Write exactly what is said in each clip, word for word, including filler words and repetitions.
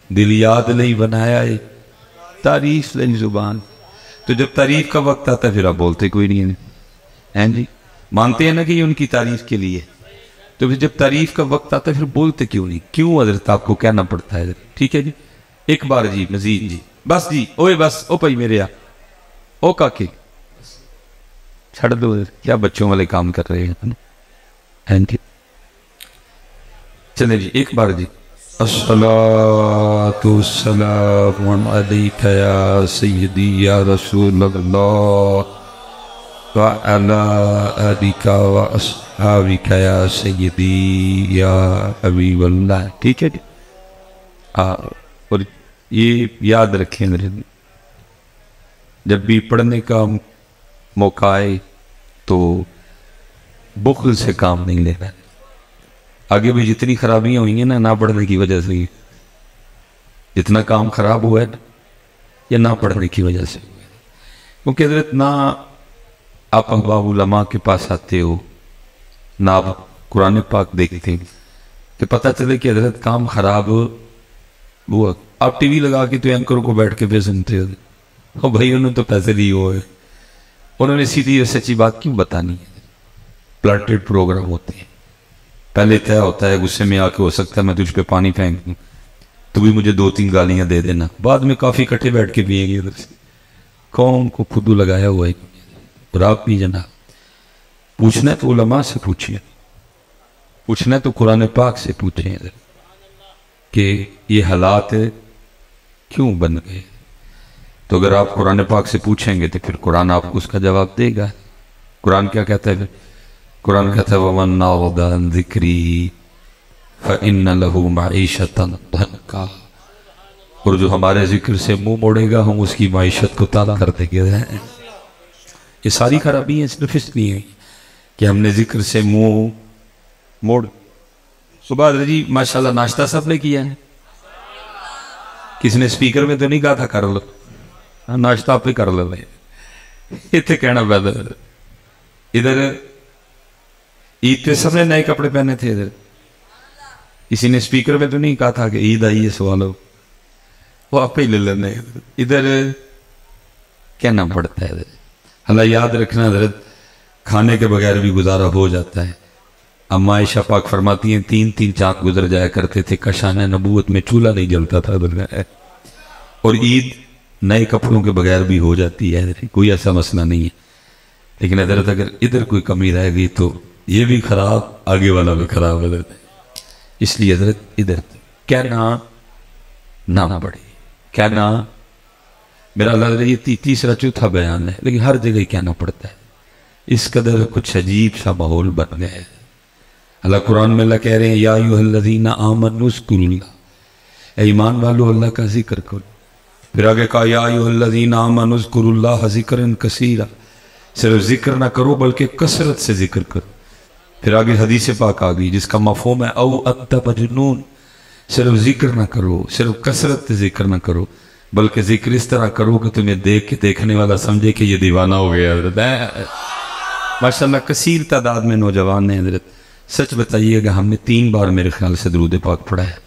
دل یاد نہیں بنایا ہے تعریف نہیں زبان. تو جب تعریف کا وقت آتا ہے پھر آپ بولتے کوئی نہیں ہیں جی, مانتے ہیں نا کہ یہ ان کی تعریف کے لیے, تو پھر جب تعریف کا وقت آتا ہے پھر بولتے کیوں نہیں؟ کیوں حضرت آپ کو کہنا پڑتا ہے؟ ٹھیک ہے جی, ایک بار جی مزید جی, بس جی, اوے بس, او پائی میرے آ, او کاکے چھڑ دو, کیا بچوں والے کام کر رہے ہیں جی. چلیں جی ایک بار جی. الصلاة والسلام علیک یا سیدی یا رسول اللہ وعلا آلک و اصحابک یا سیدی یا حبیب اللہ. ٹھیک ہے جی. اور یہ یاد رکھیں میرے, جب بھی پڑھنے کا موقع آئے تو بخل سے کام نہیں لینا. آگے بھی جتنی خرابیاں ہوئی ہیں نا نہ پڑھنے کی وجہ سے, جتنا کام خراب ہوا ہے یا نہ پڑھنے کی وجہ سے, کیونکہ حضرت نہ آپ احباب علماء کے پاس آتے ہو نہ آپ قرآن پاک دیکھتے ہیں کہ پتہ چلے کہ حضرت کام خراب ہوا. آپ ٹی وی لگا کے تو اینکروں کو بیٹھ کے پہ سنتے ہو, اور بھائی انہوں نے تو پیسے لیے ہوئے, انہوں نے سیدھی سچی بات کیوں بتانی ہے؟ پلانٹڈ پروگرام ہوتے ہیں, پہلے طے ہوتا ہے غصے میں آ کے ہو سکتا ہے میں تجھ پہ پانی پھینک دوں تو بھی مجھے دو تین گالیاں دے دینا, بعد میں کافی کٹھے بیٹھ کے پیئیں گے ادھر سے. کون کو خودو لگایا ہوا ہے, اور آپ بھی جناب پوچھنا ہے تو علماء سے پوچھئے, پوچھنا ہے تو قرآن پاک سے پوچھیں کہ یہ حالات کیوں بن گئے. تو اگر آپ قرآن پاک سے پوچھیں گے تو پھر قرآن آپ کو اس کا جواب دے گا. قرآن کیا کہتا ہے؟ قرآن کہتا ہے وَمَنْ نَعُوذَ عَنْ ذِكْرِي فَإِنَّ لَهُ مَعِيشَةً ضَنْكًا. اور جو ہمارے ذکر سے منہ موڑے گا ہم اس کی معیشت کو تالا کر دیں گے. یہ ساری خرابی ہیں صرف اس لیے کہ ہم نے ذکر سے منہ موڑ. صبح جی ماشاءاللہ ناشتہ سب نے کیا ہے, کسی نے سپیکر میں تو نہیں کہا تھا کر لو, ناشتہ آپ پہ کر لو. اتنے کہنا پیدا ادھر عید پہ سب نے نئے کپڑے پہنے تھے, ادھر کسی نے سپیکر میں تو نہیں کہا تھا کہ عید آئی ہے سوالو, وہ آپ پہ ہی لے لینے. ادھر کہنا پڑتا ہے. اللہ یاد رکھنا حضرت کھانے کے بغیر بھی گزارا ہو جاتا ہے. اما عائشہ پاک فرماتی ہیں تین تین چاند گزر جایا کرتے تھے, کشانہ نبوت میں چولہا نہیں جلتا تھا. اور عید نئے کپڑوں کے بغیر بھی ہو جاتی ہے, کوئی ایسا مسئلہ نہیں ہے. لیکن حضرت اگر ادھر کوئی کمی رہ گئی تو یہ بھی خراب, آگے والا بھی خراب ہے. اس لیے حضرت ادھر کہنا نہ پڑے, کہنا میرا اللہ یہ تیسرا چوتھا بیان ہے, لیکن ہر جگہ کہنا پڑتا ہے. اس قدر کچھ عجیب سا ماحول بن گیا ہے. اللہ قرآن میں اللہ کہہ رہے ہیں یا ایھا الذین آمنوا اذکروا اللہ, اے ایمان والو اللہ کا ذکر کرو. پھر آگے کہا یا ایھا الذین آمنوا اذکروا اللہ ذکرا کثیرا, صرف ذکر نہ کرو بلکہ کثرت سے ذکر کرو. پھر آگے حدیث پاک آ گئی جس کا مفہوم ہے او انت مجنون, صرف ذکر نہ کرو, صرف کثرت سے ذکر نہ کرو بلکہ ذکر اس طرح کرو کہ تمہیں دیکھ کے دیکھنے والا سمجھے کہ یہ دیوانہ ہو گیا. ماشاءاللہ کثیر تعداد میں نوجوان ہیں حضرت. سچ بتائیے گا ہم نے تین بار میرے خیال سے درود پاک پڑھا ہے,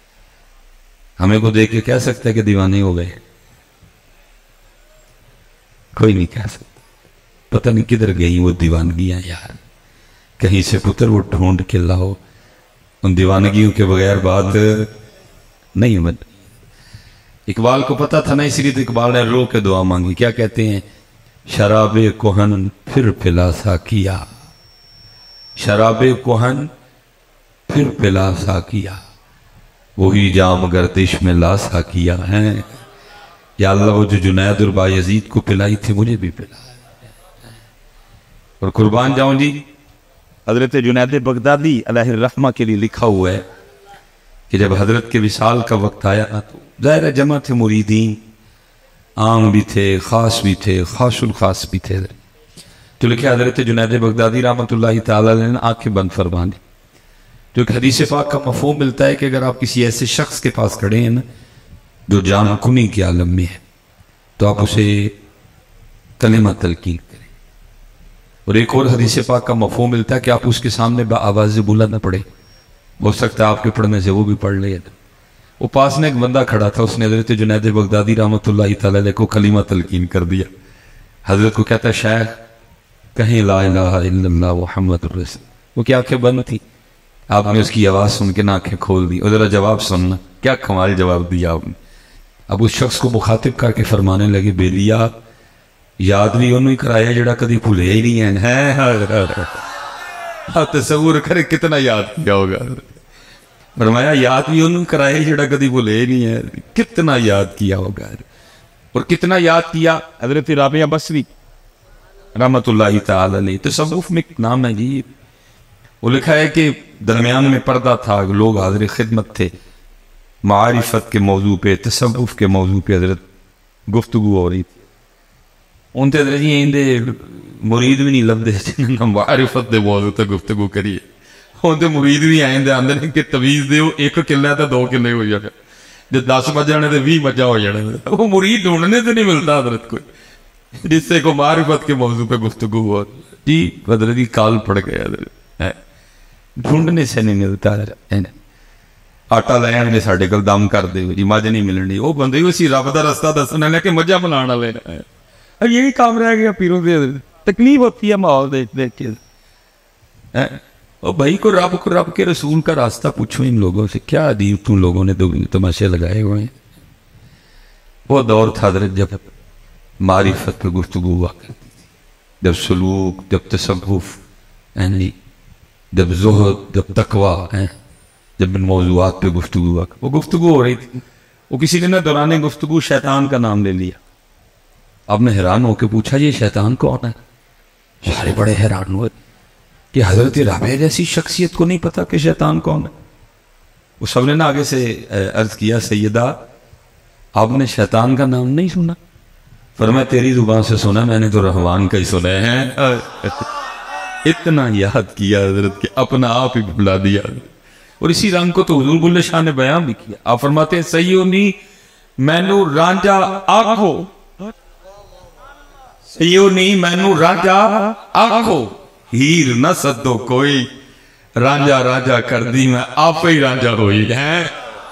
ہمیں کو دیکھ کے کہہ سکتا ہے کہ دیوانے ہو گئے؟ کوئی نہیں کہہ سکتا. پتہ نہیں کدھر گئی وہ دیوانگیاں یار, کہیں سے پتر وہ ڈھونڈ کے لاؤ. ان دیوانگیوں کے بغیر بات نہیں بن. اقبال کو پتہ تھا نا, اس لیے تو اقبال نے رو کے دعا مانگی. کیا کہتے ہیں؟ شراب کوہن پھر پلا سا کیا, شراب کوہن پھر پلا سا کیا, وہی جام گردش میں لا سا کیا ہے. یا اللہ وہ جو جنید اور بایزید کو پلائی تھی مجھے بھی پلا. اور قربان جاؤں جی حضرت جنید بغدادی علیہ الرحمہ کے لیے لکھا ہوا ہے کہ جب حضرت کے وصال کا وقت آیا تو ظاہر جمع تھے مریدین, عام بھی تھے, خاص بھی تھے, خاص الخاص بھی تھے. تو لکھے حضرت جنید بغدادی رحمۃ اللہ تعالی علیہ نے آنکھیں بند فرما دی. جو ایک حدیث پاک کا مفہوم ملتا ہے کہ اگر آپ کسی ایسے شخص کے پاس کھڑے ہیں نا جو جان کنی کے عالم میں ہے تو آپ اسے کلمہ تلقین کریں. اور ایک اور حدیث پاک کا مفہوم ملتا ہے کہ آپ اس کے سامنے با آواز بلند نہ پڑھیں, ہو سکتا ہے آپ کے پڑھنے سے وہ بھی پڑھ لے. وہ پاس میں ایک بندہ کھڑا تھا, اس نے حضرت جنید بغدادی رحمۃ اللہ تعالی علیہ کو کلمہ تلقین کر دیا. حضرت کو کہتا ہے شیخ کہیں لا الہ الا اللہ محمد الرسول. وہ کیا آنکھیں بند تھی, آپ نے اس کی آواز سن کے نہ آنکھیں کھول دی. اور ذرا جواب سننا, کیا کمال جواب دیا آپ نے. اب اس شخص کو مخاطب کر کے فرمانے لگے بیلیا یاد بھی انہوں ہی کرایا جڑا کدی بھولے ہی نہیں ہے. تصور کرے کتنا یاد کیا ہوگا. فرمایا یاد بھی انہوں کرایا جڑا کدی بھولے ہی نہیں ہے, کتنا یاد کیا ہوگا. اور کتنا یاد کیا. حضرت رابعہ بصری رحمت اللہ تعالی علیہ, تصوف میں ایک نام ہے جی, وہ لکھا ہے کہ درمیان میں پردہ تھا, لوگ حاضر خدمت تھے, معارفت کے موضوع پہ, تصوف کے موضوع پہ حضرت گفتگو ہو رہی تھی. ان تے حضرت جی اندے مرید بھی نہیں لبدے جنہاں معارفت دے موضوع تے گفتگو کریے. ان تے مرید بھی آئیں دے آندے نے کہ تویز دے ایک قلعہ تے دو قلعے ہو جانے, جو دس بجانے تے بھی مجھا ہو جانے. وہ مرید ڈھونڈنے سے نہیں ملتا حضرت کوئی جس سے کو معرفت کے موضوع پہ گفتگو ہو. جی حضرت کی کال پڑ گیا حضرت, ڈھونڈنے سے نہیں ملتا. آٹا لے آنے ساڑھے کل دم کر دے جی مجھ نہیں ملنی. وہ بندے اسی رب دا رستہ دسنے لے کے مجھا بنانا لے. اب یہی کام رہ گیا پیروں دے. تکلیف ہوتی ہے ماحول دیکھ دیکھ کے. اور بھائی کو رب کو رب کے رسول کا راستہ پوچھو ان لوگوں سے, کیا عجیب تم لوگوں نے تماشے لگائے ہوئے ہیں. وہ دور تھا حضرت جب معرفت پہ گفتگو ہوا کرتی تھی, جب سلوک, جب تصوف, جب زہد, جب تقوی, جب ان موضوعات پہ گفتگو ہوا. وہ گفتگو ہو رہی تھی, وہ کسی نے دوران گفتگو شیطان کا نام لے لیا. آپ نے حیران ہو کے پوچھا یہ شیطان کون ہے. سارے بڑے حیران ہوئے کہ حضرت رابعہ جیسی شخصیت کو نہیں پتا کہ شیطان کون ہے. وہ سب نے نا آگے سے عرض کیا سیدہ آپ نے شیطان کا نام نہیں سنا. فرمایا تیری زبان سے سنا, میں نے تو رحمان کا ہی سنا ہے. اتنا یاد کیا حضرت کہ اپنا آپ ہی بھلا دیا. اور اسی رنگ کو تو حضور بلے شاہ نے بیان بھی کیا. آپ فرماتے ہیں سیونی مینو رانجا آنکھو, سیونی مینو رانجا آنکھو, ہیر نہ سدو کوئی, رانجا رانجا کر دی میں آپ ہی رانجا ہوئی ہے.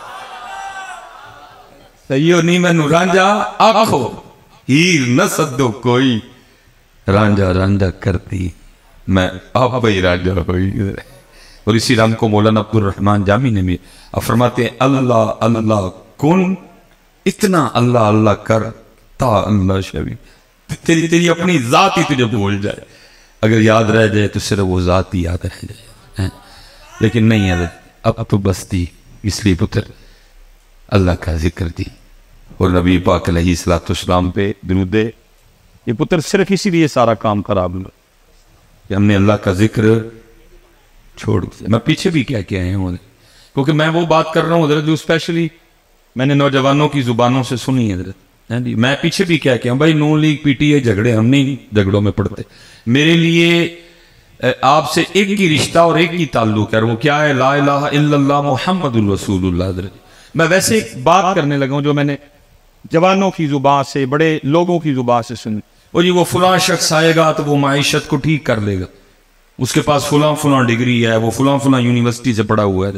سیونی مینو رانجا آنکھو, ہیر نہ سدو کوئی, رانجا رانجا کر دی میں آپ ہی رانجا ہوئی. اور اسی رنگ کو مولانا عبد الرحمن جامی نے بھی فرماتے ہیں اللہ اللہ کن, اتنا اللہ اللہ کر تا اللہ شبی, تیری تیری اپنی ذات ہی تجھے بھول جائے. اگر یاد رہ جائے تو صرف وہ ذات ہی یاد رہ جائے, لیکن نہیں ہے اب تو بستی. اس لیے پتر اللہ کا ذکر دی اور نبی پاک علیہ السلام پہ درود دے. یہ پتر صرف اسی لیے سارا کام خراب ہوا کہ ہم نے اللہ کا ذکر چھوڑ دیا. میں پیچھے بھی کیا کیا ہے ہوں, کیونکہ میں وہ بات کر رہا ہوں حضرت جو اسپیشلی میں نے نوجوانوں کی زبانوں سے سنی ہے حضرت. میں پیچھے بھی کیا کیا ہوں بھائی, نون لیگ پی ٹی اے جھگڑے ہم نہیں جھگڑوں میں پڑتے. میرے لیے آپ سے ایک ہی رشتہ اور ایک ہی تعلق ہے, اور وہ کیا ہے لا الہ الا اللہ محمد الرسول اللہ. حضرت میں ویسے ایک بات کرنے لگا ہوں جو میں نے جوانوں کی زبان سے, بڑے لوگوں کی زبان سے سنی. وہ جی وہ فلاں شخص آئے گا تو وہ معیشت کو ٹھیک کر لے گا, اس کے پاس فلاں فلاں ڈگری ہے, وہ فلاں فلاں یونیورسٹی سے پڑھا ہوا ہے.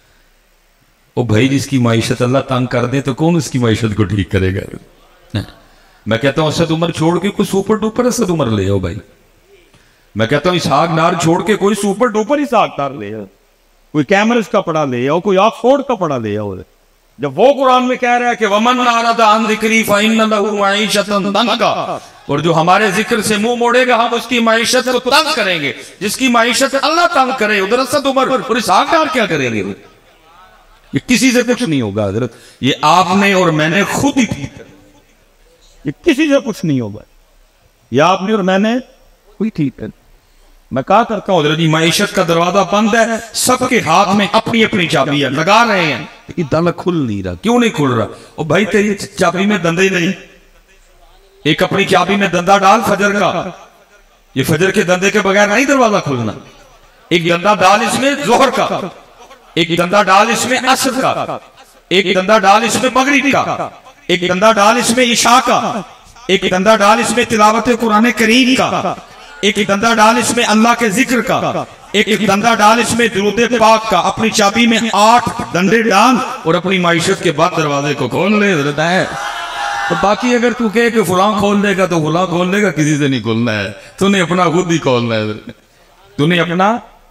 وہ بھائی جس کی معیشت اللہ تنگ کر دے تو کون اس کی معیشت کو ٹھیک کرے گا. میں کہتا ہوں اسد عمر چھوڑ کے کوئی سپر ڈوپر اسد عمر لے آؤ بھائی. میں کہتا ہوں اسحاق ڈار چھوڑ کے کوئی سپر ڈوپر اسحاق ڈار لے آؤ, کوئی کیمرس کا پڑھا لے آؤ, کوئی آکسفورڈ کا پڑھا لے آؤ. جب وہ قرآن میں کہہ رہا ہے کہ وَمَنْ أَعْرَضَ عَنْ ذِكْرِي فَإِنَّ لَهُ مَعِيشَةً ضَنْكًا, اور جو ہمارے ذکر سے منہ موڑے گا ہم اس کی معیشت کو تنگ کریں گے. جس کی معیشت اللہ تنگ کرے, ادھر اسد عمر اور اسحاق ڈار کیا کریں گے. یہ کسی سے کچھ نہیں ہوگا حضرت, یہ آپ نے اور میں نے خود ہی ٹھیک کر, یہ کسی سے کچھ نہیں ہوگا. یہ آپ نے اور میں نے کوئی ٹھیک کر. میں کہا کرتا ہوں حضرت معیشت کا دروازہ بند ہے, سب کے ہاتھ میں اپنی اپنی چابی ہے, لگا رہے ہیں, یہ دالا کھل نہیں رہا. کیوں نہیں کھل رہا؟ او بھائی تیری چابی میں دندے نہیں, ایک اپنی چابی میں دندہ ڈال فجر کا, یہ فجر کے دندے کے بغیر نہیں دروازہ کھلنا. ایک دندہ ڈال اس میں ظہر کا, ایک دندہ ڈال اس میں عصر کا, ایک دندہ ڈال اس میں مغرب کا, ایک دندہ ڈال اس میں عشاء کا, ایک دندہ ڈال اس میں تلاوت قرآن کریم کا, ایک دندہ ڈال اس میں اللہ کے ذکر کا, ایک دندہ ڈال اس میں درود پاک کا، اپنی چابی میں آٹھ دندے ڈال اور اپنی معیشت کے بعد دروازے کو کھول لے حضرت ہے۔ تو باقی اگر تو کہے کہ فلاں کھول دے گا تو فلاں کھول دے گا، کسی سے نہیں کھولنا ہے، تو نے اپنا خود ہی کھولنا ہے، تو نے اپنا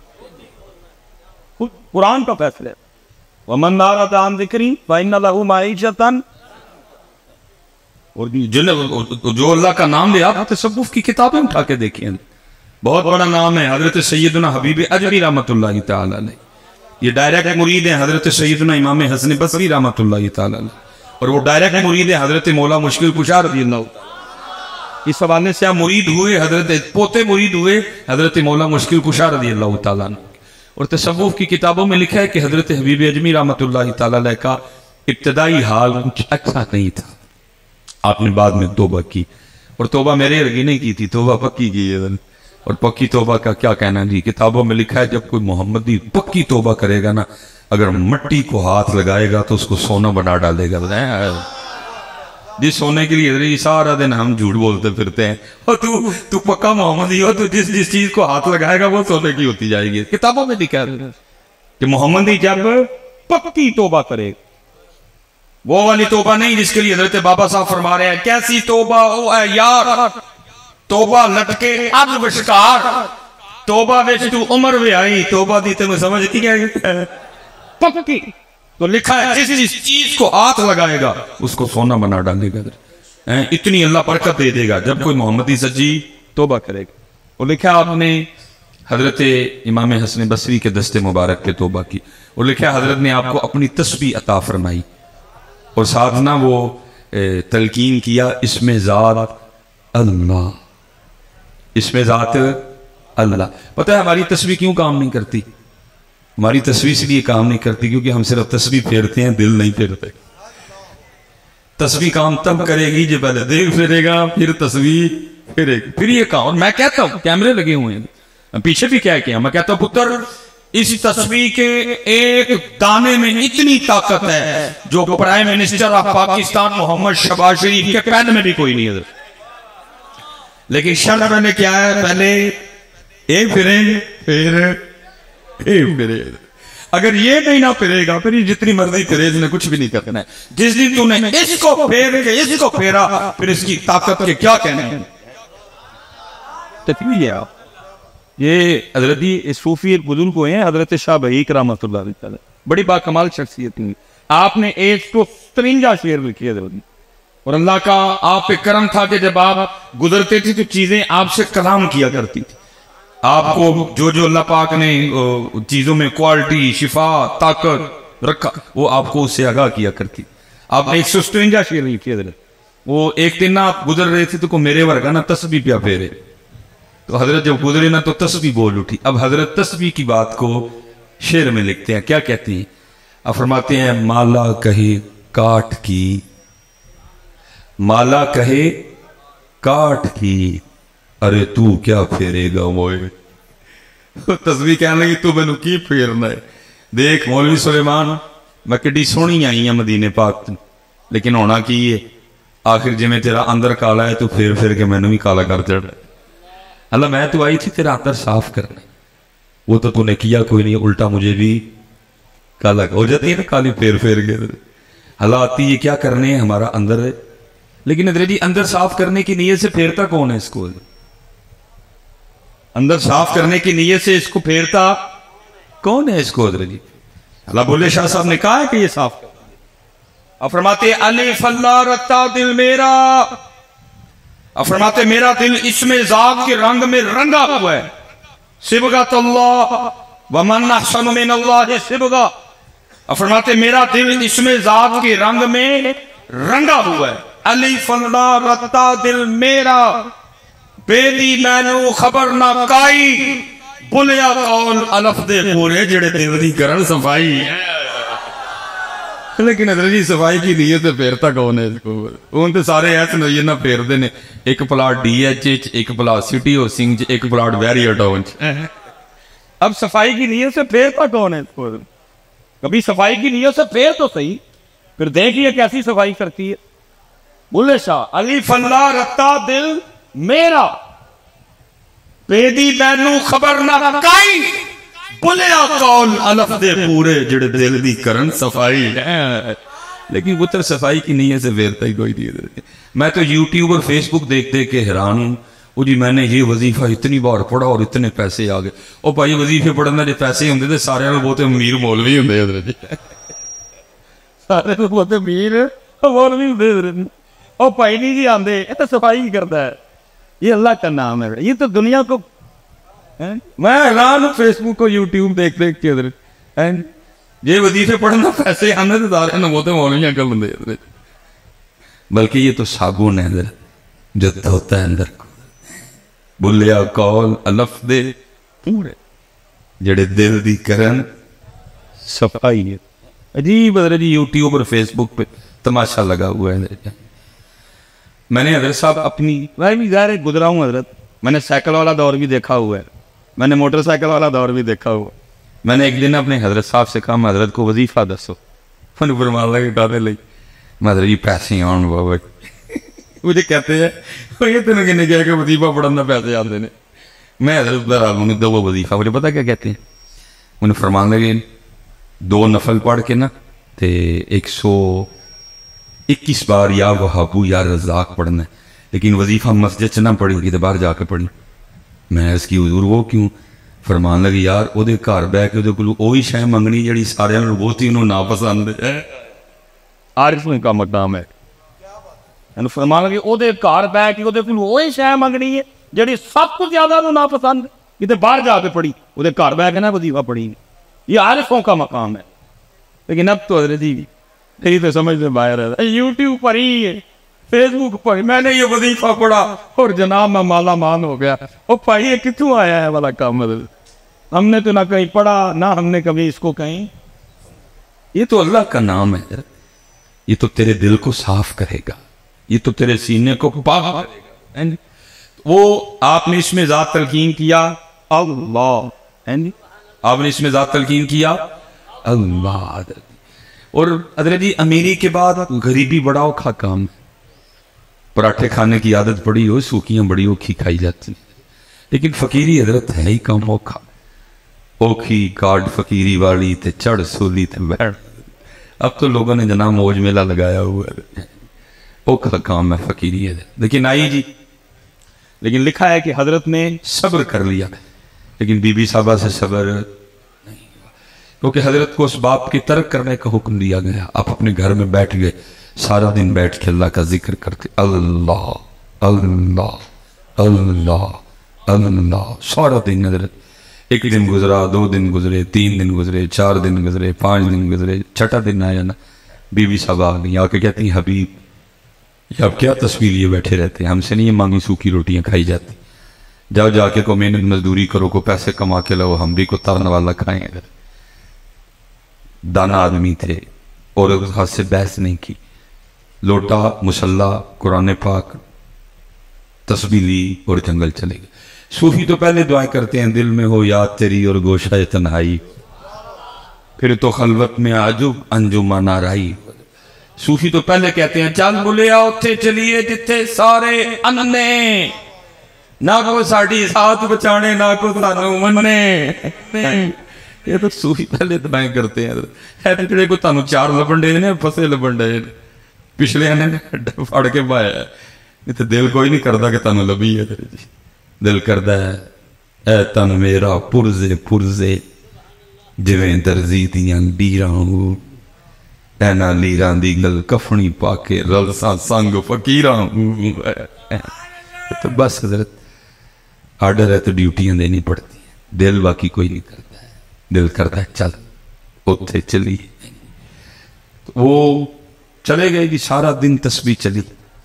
قرآن کا فیصلہ ہے۔ وَمَنْ أَعْرَضَ عَنْ ذِكْرِي فَإِنَّ لَهُ مَعِيشَةً، اور جن جو اللہ کا نام لے، آپ تصوف کی کتابیں اٹھا کے دیکھیں، بہت بڑا نام ہے حضرت سیدنا حبیب اجری رحمت اللہ تعالی علیہ، یہ ڈائریکٹ مرید ہیں حضرت سیدنا امام حسن بصری رحمت اللہ تعالی علیہ، اور وہ ڈائریکٹ مرید ہیں حضرت مولا مشکل کشا رضی اللہ۔ اس حوالے سے آپ مرید ہوئے، حضرت پوتے مرید ہوئے حضرت مولا مشکل کشا رضی اللہ تعالیٰ عنہ۔ اور تصوف کی کتابوں میں لکھا ہے کہ حضرت حبیب اجمی رحمت اللہ تعالیٰ علیہ کا ابتدائی حال کچھ اچھا نہیں تھا، آپ نے بعد میں توبہ کی، اور توبہ میرے ارگی نہیں کی تھی، توبہ پکی کی ہے، اور پکی توبہ کا کیا کہنا جی، کتابوں میں لکھا ہے جب کوئی محمدی پکی توبہ کرے گا نا، اگر مٹی کو ہاتھ لگائے گا تو اس کو سونا بنا ڈالے گا۔ جس سونے کے لیے سارا دن ہم جھوٹ بولتے پھرتے ہیں، اور تو تو پکا محمدی ہو تو جس جس چیز کو ہاتھ لگائے گا وہ سونے کی ہوتی جائے گی۔ کتابوں میں لکھا ہے کہ محمدی جب پکی توبہ کرے گا، وہ والی توبہ نہیں جس کے لیے حضرت بابا صاحب فرما رہے ہیں کیسی توبہ او اے یار، توبہ لٹکے اد وشکار، توبہ وچ تو عمر وی آئی، توبہ دی تے میں سمجھ نہیں آئی پکی۔ تو لکھا ہے جس جس چیز کو ہاتھ لگائے گا اس کو سونا بنا ڈالے گا، اتنی اللہ برکت دے دے گا جب کوئی محمدی سچی توبہ کرے گا۔ اور لکھا ہے آپ نے حضرت امام حسن بصری کے دست مبارک پہ توبہ کی، اور لکھا ہے حضرت نے آپ کو اپنی تسبیح عطا فرمائی، اور ساتھ نہ وہ تلقین کیا اس میں ذات اللہ، اس میں ذات اللہ۔ پتہ ہے ہماری تسبیح کیوں کام نہیں کرتی؟ ہماری تسبیح اس لیے کام نہیں کرتی کیونکہ ہم صرف تسبیح پھیرتے ہیں، دل نہیں پھیرتے۔ تسبیح کام تب کرے گی جب پہلے دل پھیرے گا، پھر تسبیح پھیرے گی، پھر یہ کام۔ اور میں کہتا ہوں کیمرے لگے ہوئے ہیں، پیچھے بھی کیا کیا، میں کہتا ہوں پتر اس تسبیح کے ایک دانے میں اتنی طاقت ہے جو prime minister of Pakistan Muhammad Shehbaz Sharif کے پین میں بھی کوئی نہیں ہے۔ لیکن شرط پہلے کیا ہے، پہلے ایک پھرے پھر ایک پھرے، اگر یہ نہیں نہ پھرے گا پھر جتنی مرضی پھرے اس نے کچھ بھی نہیں کرنا ہے۔ جس دن تو نے اس کو پھیر کے اس کو پھیرا پھر اس کی طاقت کے کیا کہنے ہیں۔ تفیل ہے آپ یہ حضرت صوفی ایک بزرگ ہوئے ہیں حضرت شاہ بہیق رحمۃ اللہ علیہ، بڑی باکمال شخصیت تھی۔ آپ نے ایک تو سترنجا شعر لکھی ہے، اور اللہ کا آپ پہ کرم تھا کہ جب آپ گزرتے تھے تو چیزیں آپ سے کلام کیا کرتی تھی، آپ کو جو جو اللہ پاک نے چیزوں میں کوالٹی، شفا، طاقت رکھا وہ آپ کو اس سے آگاہ کیا کرتی۔ آپ نے ایک سو سترنجا شعر لکھی حضرت، وہ ایک دن آپ گزر رہے تھے تو کو میرے ورگا نا تسبیح پیا پھیرے، تو حضرت جب گزرے نا تو تسبیح بول اٹھی۔ اب حضرت تسبیح کی بات کو شعر میں لکھتے ہیں، کیا کہتے ہیں؟ اب فرماتے ہیں مالا کہے کاٹ کی، مالا کہے کاٹ کی، ارے تو کیا پھیرے گا موئے۔ تسبیح کہنے لگی تو میں نے کی پھیرنا ہے۔ دیکھ مولوی سلیمان میں کڈی سونی آئی ہیں مدینے پاک، لیکن ہونا کی ہے آخر جی میں تیرا اندر کالا ہے تو پھر پھر کے میں نے بھی کالا کر چڑھ رہا ہے۔ اللہ میں تو آئی تھی تیرا اندر صاف کرنے، وہ تو تو نے کیا کوئی نہیں، الٹا مجھے بھی کالا ہو جاتی ہے نا کالی پھیر پھیر کے۔ اللہ آتی ہے کیا کرنے ہیں ہمارا اندر ہے، لیکن ادھر جی اندر صاف کرنے کی نیت سے پھیرتا کون ہے اس کو؟ اندر صاف کرنے کی نیت سے اس کو پھیرتا کون ہے اس کو؟ ادھر جی اللہ بولے شاہ صاحب نے کہا ہے کہ یہ صاف کرتا۔ اب فرماتے الف اللہ رتا دل میرا، اب فرماتے میرا دل اس میں ذات کے رنگ میں رنگا ہوا ہے، صبغۃ اللہ ومن احسن من اللہ صبغہ۔ اب فرماتے میرا دل اس میں ذات کے رنگ میں رنگا ہوا ہے، الف اللہ رتا دل میرا، بیدی مینو خبر نہ کائی، بلیا قول الف دے پورے جڑے دیودی کرن صفائی۔ لیکن حضرت جی صفائی کی نیت سے پھیرتا کون ہے اس کو؟ ان تے سارے ایسے نہیں نہ پھیر دینے، ایک پلاٹ ڈی ایچ ایچ، ایک پلاٹ سٹی او سنگھ، ایک پلاٹ ویریئر ٹاؤن۔ اب صفائی کی نیت سے پھیرتا کون ہے اس کو؟ کبھی صفائی کی نیت سے پھیر تو صحیح، پھر دیکھیے کیسی صفائی کرتی ہے۔ بولے شاہ الف اللہ رتا دل میرا، بیدی مینو خبر نہ کائی، بولیا قول الف دے پورے جڑے دل دی کرن صفائی لیکن پتر صفائی کی نیت سے پھیرتا ہی کوئی نہیں. میں تو یوٹیوب اور فیس بک دیکھ دیکھ کے حیران ہوں. وہ جی میں نے یہ وظیفہ اتنی بار پڑھا اور اتنے پیسے آ گئے. وہ بھائی وظیفے پڑھنے جو پیسے ہوندے تے سارے بہت امیر مولوی ہوندے حضرت جی, سارے بہت امیر مولوی ہوندے. وہ بھائی نہیں جی آندے, یہ تو صفائی کرتا ہے, یہ اللہ کا نام ہے. یہ تو دنیا کو میں حیران ہوں فیس بک کو یوٹیوب دیکھ دیکھ کے حضرت. یہ وظیفے پڑھنا پیسے آنے تو سارے بہت مولوی کر لیں حضرت. بلکہ یہ تو صابن ہے حضرت جو ہوتا ہے اندر کو. بولیا قول الف دے پورے جڑے دل دی کرن صفائی ہے. عجیب حضرت جی یوٹیوب اور فیس بک پہ تماشا لگا ہوا ہے حضرت. میں نے حضرت صاحب اپنی میں بھی ظاہر گزرا ہوں حضرت. میں نے سائیکل والا دور بھی دیکھا ہوا ہے, میں نے موٹر سائیکل والا دور بھی دیکھا ہوا. میں نے ایک دن اپنے حضرت صاحب سے کہا حضرت کو وظیفہ دسو. میں فرمان لگے ڈالے لئی میں حضرت جی پیسے آن بابا مجھے کہتے ہیں یہ تینوں کہنے کیا کہ وظیفہ پڑھنا پیسے آتے ہیں. میں حضرت انہوں دو وظیفہ مجھے پتا کیا کہتے ہیں. انہیں فرمان لگے دو نفل پڑھ کے نا تے ایک سو اکیس بار یا وہابو یا رزاق پڑھنا ہے, لیکن وظیفہ مسجد سے نہ پڑھی ہوگی تو باہر جا کے پڑھنا. میں اس کی حضور وہ کیوں؟ فرمان لگی یار وہ گھر بہ کے وہ وہی شے منگنی جڑی سارے بہت ہی انہوں ناپسند ہے. عارف کا مقام ہے. فرمان لگی وہ گھر بہ کے وہی شے منگنی ہے جڑی سب کو زیادہ انہوں ناپسند ہے, کتنے باہر جا کے پڑھی وہ گھر بہ کے نا وظیفہ پڑھی. یہ عارفوں کا مقام ہے. لیکن اب تو حضرت جی یہی تو سمجھ سے باہر ہے. یوٹیوب پر ہی ہے, فیس بک پر میں نے یہ وظیفہ پڑھا اور جناب میں مالا مان ہو گیا. وہ بھائی یہ کتوں آیا ہے والا کام حضرت. ہم نے تو نہ کہیں پڑھا نہ ہم نے کبھی اس کو کہیں. یہ تو اللہ کا نام ہے, یہ تو تیرے دل کو صاف کرے گا, یہ تو تیرے سینے کو پاک کرے گا. وہ آپ نے اس میں ذات تلقین کیا اللہ, آپ نے اس میں ذات تلقین کیا اللہ. اور حضرت جی امیری کے بعد غریبی بڑا اوکھا کام. پراٹھے کھانے کی عادت پڑی ہو, سوکیاں بڑی اوکھی کھائی جاتی, لیکن فقیری حضرت ہے ہی کم اوکھا. اوکھی کارڈ فقیری والی تے چڑھ سولی تے بیٹھ. اب تو لوگوں نے جناب موج میلہ لگایا ہوا ہے. اوکھا کام ہے فقیری ہے. لیکن آئی جی لیکن لکھا ہے کہ حضرت نے صبر کر لیا, لیکن بی بی صاحبہ سے صبر نہیں ہوا, کیونکہ حضرت کو اس باپ کی ترک کرنے کا حکم دیا گیا. آپ اپنے گھر میں بیٹھ گئے, سارا دن بیٹھ کے اللہ کا ذکر کرتے اللہ اللہ اللہ اللہ سارا دن. حضرت ایک دن گزرا, دو دن گزرے, تین دن گزرے, چار دن گزرے, پانچ دن گزرے, چھٹا دن آیا نا بی بی صاحب آ گئی. آ کے کہتی ہیں حبیب یہ اب کیا تصویر لیے بیٹھے رہتے ہیں, ہم سے نہیں یہ مانگی سوکھی روٹیاں کھائی جاتی. جاؤ جا کے کو محنت مزدوری کرو, کو پیسے کما کے لاؤ, ہم بھی کو ترن والا کھائیں. اگر دانا آدمی تھے اور اس ہاتھ سے بحث نہیں کی. لوٹا مسلح قرآن پاک تسبیح لی اور جنگل چلے گئے. صوفی تو پہلے دعائیں کرتے ہیں دل میں ہو یاد تیری اور گوشہ تنہائی, پھر تو خلوت میں عجب انجمن آرائی. صوفی تو پہلے کہتے ہیں چل بولیا اتھے چلیے جتھے سارے انے, نہ کو ساڑی ساتھ بچانے نہ کو سانو منے. یہ تو صوفی پہلے دعائیں کرتے ہیں. ہے جڑے کو تانوں چار لبن دے نے پھسے لبن دے پچھلے نے پھڑ کے پایا ہے. یہ تو دل کوئی نہیں کرتا کہ تانوں لبھی ہے. دل کرتا ہے اے تن میرا پرزے پرزے جویں درزی دیاں لیراں, اینا لیراں دی گل کفنی پا کے رلساں سنگ فقیراں. تو بس حضرت آرڈر ہے تو ڈیوٹیاں دینی پڑتی ہیں, دل باقی کوئی نہیں کرتا ہے. دل کرتا ہے چل اتھے چلیے. وہ چلے گئے کہ سارا دن تسبیح چلی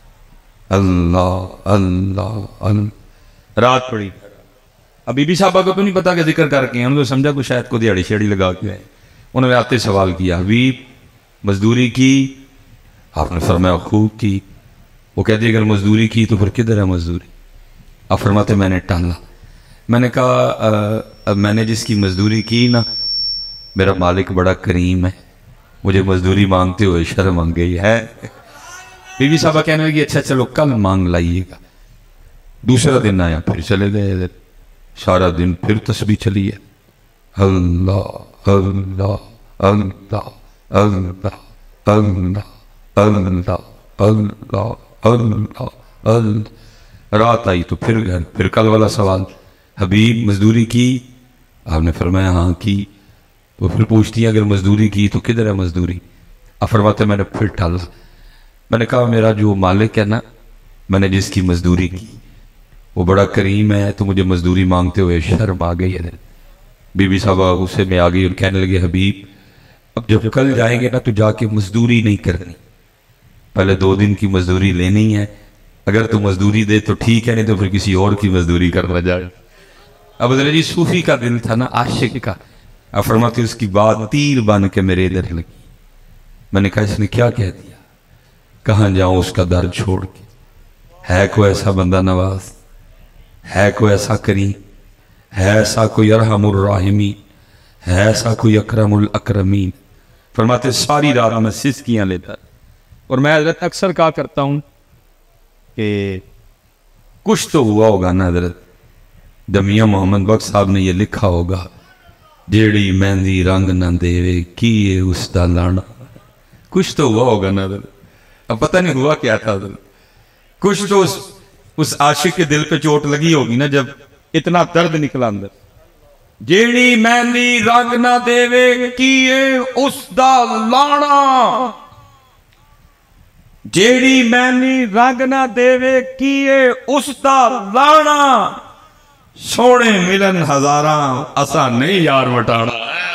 اللہ اللہ اللہ. رات پڑی. اب بی بی صاحبہ کو تو نہیں پتا کہ ذکر کر کے, انہوں نے سمجھا کہ شاید کو دیہڑی شیڑی لگا کے آئے. انہوں نے آتے سوال کیا حبیب مزدوری کی؟ آپ نے فرمایا خوب کی. وہ کہتے اگر مزدوری کی تو پھر کدھر ہے مزدوری؟ آپ فرماتے میں نے ٹالا. میں نے کہا میں نے جس کی مزدوری کی نا میرا مالک بڑا کریم ہے, مجھے مزدوری مانگتے ہوئے شرم آ گئی ہے. بی بی صاحبہ کہنے لگی اچھا چلو کل مانگ لائیے گا. دوسرا دن آیا پھر چلے گئے, سارا دن پھر تسبیح چلی ہے اللہ اللہ اللہ اللہ اللہ اللہ اللہ اللہ اللہ۔ رات آئی تو پھر گھر، پھر کل والا سوال، حبیب مزدوری کی؟ آپ نے فرمایا ہاں کی۔ تو پھر پوچھتی ہیں اگر مزدوری کی تو کدھر ہے مزدوری؟ آپ فرماتے میں نے پھر ٹھالا، میں نے کہا میرا جو مالک ہے نا، میں نے جس کی مزدوری کی وہ بڑا کریم ہے، تو مجھے مزدوری مانگتے ہوئے شرم آ گئی ہے۔ بی بی صاحبہ غصے میں آ گئی اور کہنے لگے حبیب اب جب کل جائیں گے نا تو جا کے مزدوری نہیں کرنی، پہلے دو دن کی مزدوری لینی ہے، اگر تو مزدوری دے تو ٹھیک ہے، نہیں تو پھر کسی اور کی مزدوری کرنا جائے۔ اب حضرت جی صوفی کا دل تھا نا، عاشق کا، اب فرماتے اس کی بات تیر بن کے میرے ادھر لگی۔ میں نے کہا اس نے کیا کہہ دیا؟ کہاں جاؤں اس کا در چھوڑ کے؟ ہے کوئی ایسا بندہ نواز، ہے کوئی ایسا کریم، ہے ایسا کوئی ارحم الراحمین، ہے ایسا کوئی اکرم الاکرمین؟ فرماتے ساری رات میں سسکیاں لیتا، اور میں حضرت اکثر کہا کرتا ہوں کہ کچھ تو ہوا ہوگا نا حضرت جب میاں محمد بخش صاحب نے یہ لکھا ہوگا، جیڑی مہندی رنگ نہ دیوے کیے اس دا لانا، کچھ تو ہوا ہوگا نا حضرت۔ اب پتہ نہیں ہوا کیا تھا حضرت، کچھ تو اس اس عاشق کے دل پہ چوٹ لگی ہوگی نا جب اتنا درد نکلا اندر۔ جیڑی مہندی رنگ نہ دیوے کیے اس دا لانا، جیڑی مہندی رنگ نہ دیوے کیے اس دا لانا، سونے ملن ہزاراں اسا نہیں یار وٹانا۔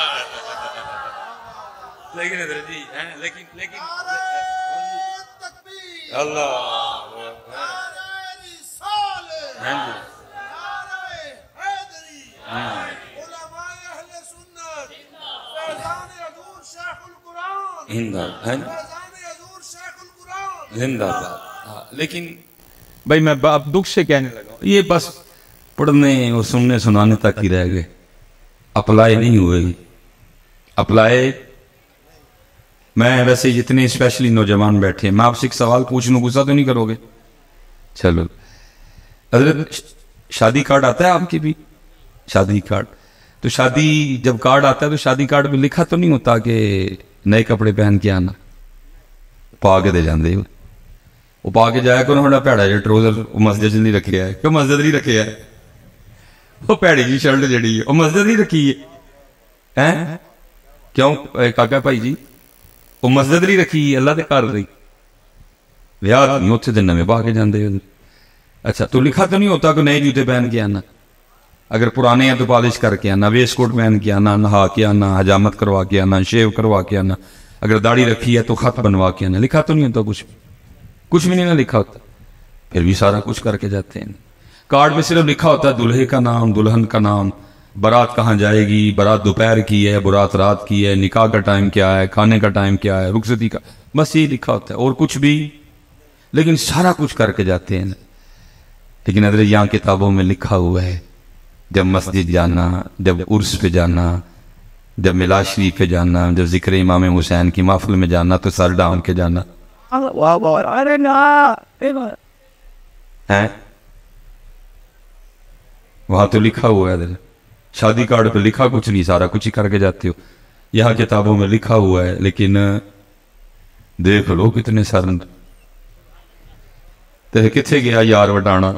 لیکن حضرت جی لیکن لیکن اللہ لیکن بھائی میں اب دکھ سے کہنے لگا، یہ بس پڑھنے اور سننے سنانے تک ہی رہ گئے، اپلائی نہیں ہوئے۔ اپلائی میں ویسے جتنے اسپیشلی نوجوان بیٹھے ہیں، میں آپ سے ایک سوال پوچھ لوں، غصہ تو نہیں کرو گے؟ چلو حضرت شادی کارڈ آتا ہے آپ کی بھی؟ شادی کارڈ تو شادی جب کارڈ آتا ہے تو شادی کارڈ میں لکھا تو نہیں ہوتا کہ نئے کپڑے پہن کے آنا؟ پا کے دے جاندے وہ پا کے جایا کرو، بڑا پیڑا جا ٹروزر وہ مسجد نہیں رکھے ہے، کیوں مسجد نہیں رکھے ہے؟ وہ پیڑی جی شرٹ جڑی ہے وہ مسجد نہیں رکھی ہے، کیوں کاکا بھائی جی وہ مسجد نہیں رکھی ہے، اللہ دے گھر رہی ویاہ نہیں اتنے دن میں پا کے جاندے۔ اچھا تو لکھا تو نہیں ہوتا کہ نئے جوتے پہن کے آنا، اگر پرانے ہیں تو پالش کر کے آنا، ویسٹ کوٹ پہن کے آنا، نہا کے آنا، حجامت کروا کے آنا، شیو کروا کے آنا، اگر داڑھی رکھی ہے تو خط بنوا کے آنا، لکھا تو نہیں ہوتا کچھ بھی، کچھ بھی نہیں نہ لکھا ہوتا، پھر بھی سارا کچھ کر کے جاتے ہیں۔ کارڈ میں صرف لکھا ہوتا ہے دلہے کا نام، دلہن کا نام، برات کہاں جائے گی، برات دوپہر کی ہے، برات رات کی ہے، نکاح کا ٹائم کیا ہے، کھانے کا ٹائم کیا ہے، رخصتی کا، بس یہ لکھا ہوتا ہے اور کچھ بھی، لیکن سارا کچھ کر کے جاتے ہیں۔ لیکن حضرت یہاں کتابوں میں لکھا ہوا ہے جب مسجد جانا، جب عرس پہ جانا، جب ملاد شریف پہ جانا، جب ذکر امام حسین کی محفل میں جانا تو سر ڈھانپ کے جانا ہے، وہاں تو لکھا ہوا ہے حضرت۔ شادی کارڈ پہ لکھا کچھ نہیں، سارا کچھ ہی کر کے جاتے ہو، یہاں کتابوں میں لکھا ہوا ہے، لیکن دیکھ لو کتنے سر تے کتنے گیا یار وٹانا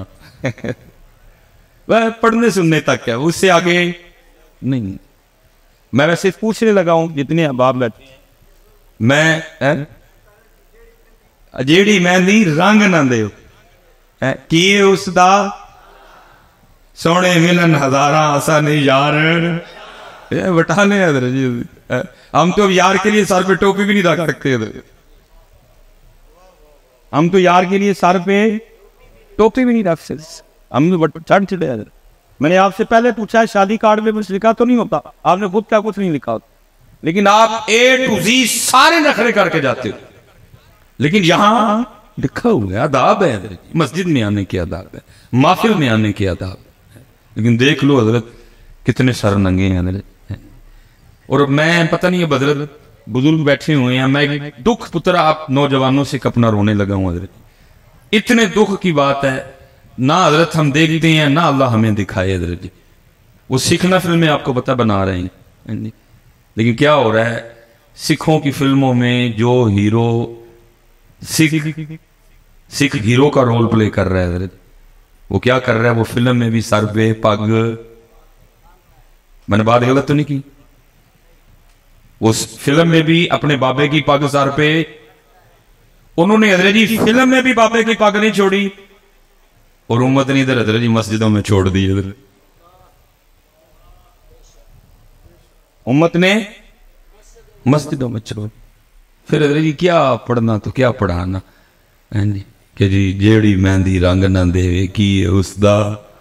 وہ پڑھنے سننے تک ہے، اس سے آگے نہیں۔ میں ویسے پوچھنے لگا ہوں جتنے احباب بیٹھے ہیں، میں جیڑی مہندی رنگ نہ دیو کیے اس دا سونے ملن ہزاراں اسا نہیں یار وٹانے حضرت جی۔ ہم تو یار کے لیے سر پہ ٹوپی بھی نہیں رکھ سکتے، ہم تو یار کے لیے سر پہ ٹوپی بھی نہیں رکھ سکتے، ہم چڑھ چڑے حضرت۔ میں نے آپ سے پہلے پوچھا ہے شادی کارڈ میں کچھ لکھا تو نہیں ہوتا، آپ نے خود کیا کچھ نہیں لکھا ہوتا، لیکن آپ اے ٹو زی سارے نخرے کر کے جاتے ہو۔ لیکن یہاں لکھا ہوا ہے، آداب ہے حضرت، مسجد میں آنے کی آداب ہے، محفل میں آنے کی آداب ہے، لیکن دیکھ لو حضرت کتنے سر ننگے ہیں حضرت۔ اور میں پتہ نہیں ہے حضرت بزرگ بیٹھے ہوئے ہیں، میں دکھ پترا آپ نوجوانوں سے کپنا رونے لگا ہوں حضرت، اتنے دکھ کی بات ہے، نہ حضرت ہم دیکھتے ہیں نہ اللہ ہمیں دکھائے حضرت جی۔ وہ سکھنا فلمیں آپ کو پتہ بنا رہے ہیں، لیکن کیا ہو رہا ہے سکھوں کی فلموں میں جو ہیرو سکھ سکھ ہیرو کا رول پلے کر رہا ہے، وہ کیا کر رہا ہے، وہ فلم میں بھی سر پہ پگ، میں نے بات غلط تو نہیں کی، وہ فلم میں بھی اپنے بابے کی پگ سر پہ، انہوں نے حضرت جی فلم میں بھی بابے کی پگ نہیں چھوڑی، اور امت نے ادھر حضرت جی مسجدوں میں چھوڑ دی، ادھر امت نے مسجدوں میں چھوڑ، پھر حضرت جی کیا پڑھنا تو کیا پڑھانا کہ جی جیڑی مہندی رنگ نہ دے کی اس دا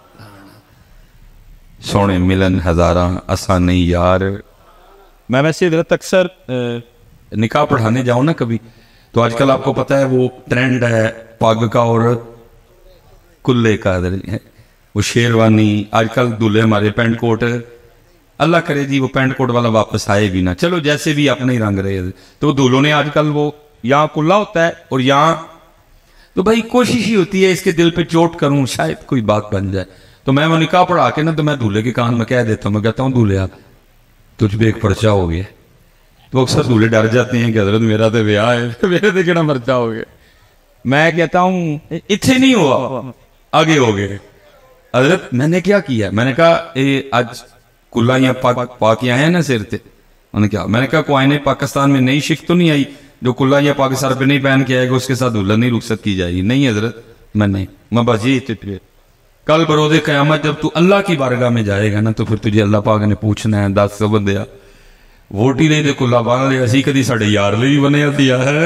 سونے ملن ہزاراں اساں نہیں یار۔ میں ویسے حضرت اکثر نکاح پڑھانے جاؤں نا کبھی، تو آج کل آپ کو پتہ ہے وہ ٹرینڈ ہے پگ کا اور کلے کا، وہ شیروانی، آج کل دولے ہمارے پینٹ کوٹ، اللہ کرے جی وہ پینٹ کوٹ والا واپس آئے بھی نہ، چلو جیسے بھی اپنے ہی رنگ رہے، تو دولوں نے آج کل وہ یہاں کلا ہوتا ہے اور یہاں، تو بھائی کوشش ہی ہوتی ہے اس کے دل پہ چوٹ کروں شاید کوئی بات بن جائے، تو میں وہ نکاح پڑھا کے نا تو میں دولے کے کان میں کہہ دیتا ہوں، میں کہتا ہوں دولے آپ تجھ پہ ایک پرچہ ہو گیا، تو اکثر دولے ڈر جاتے ہیں کہ حضرت میرا تو بیاہ ہے، میرے تو کہنا پرچہ ہو گیا، میں کہتا ہوں اتنے نہیں ہوا آگے ہو گئے، حضرت میں نے کیا کیا، میں نے کہا اے آج کلا یا پاک آئے ہیں نا سر تے، انہوں نے کہا، میں نے کہا کوئی پاکستان میں نئی شک تو نہیں آئی جو کلا یا پاک سر پہ نہیں پہن کے آئے گا اس کے ساتھ دلہن نہیں رخصت کی جائے گی، نہیں حضرت میں نہیں، میں بس یہ اتنے کل بروز قیامت جب تو اللہ کی بارگاہ میں جائے گا نا تو پھر تجھے اللہ پاک نے پوچھنا ہے دس سو بندیا ووٹی لے دے کلا بان لے اسی کدی ساڑھے یار لے بھی بنے دیا ہے،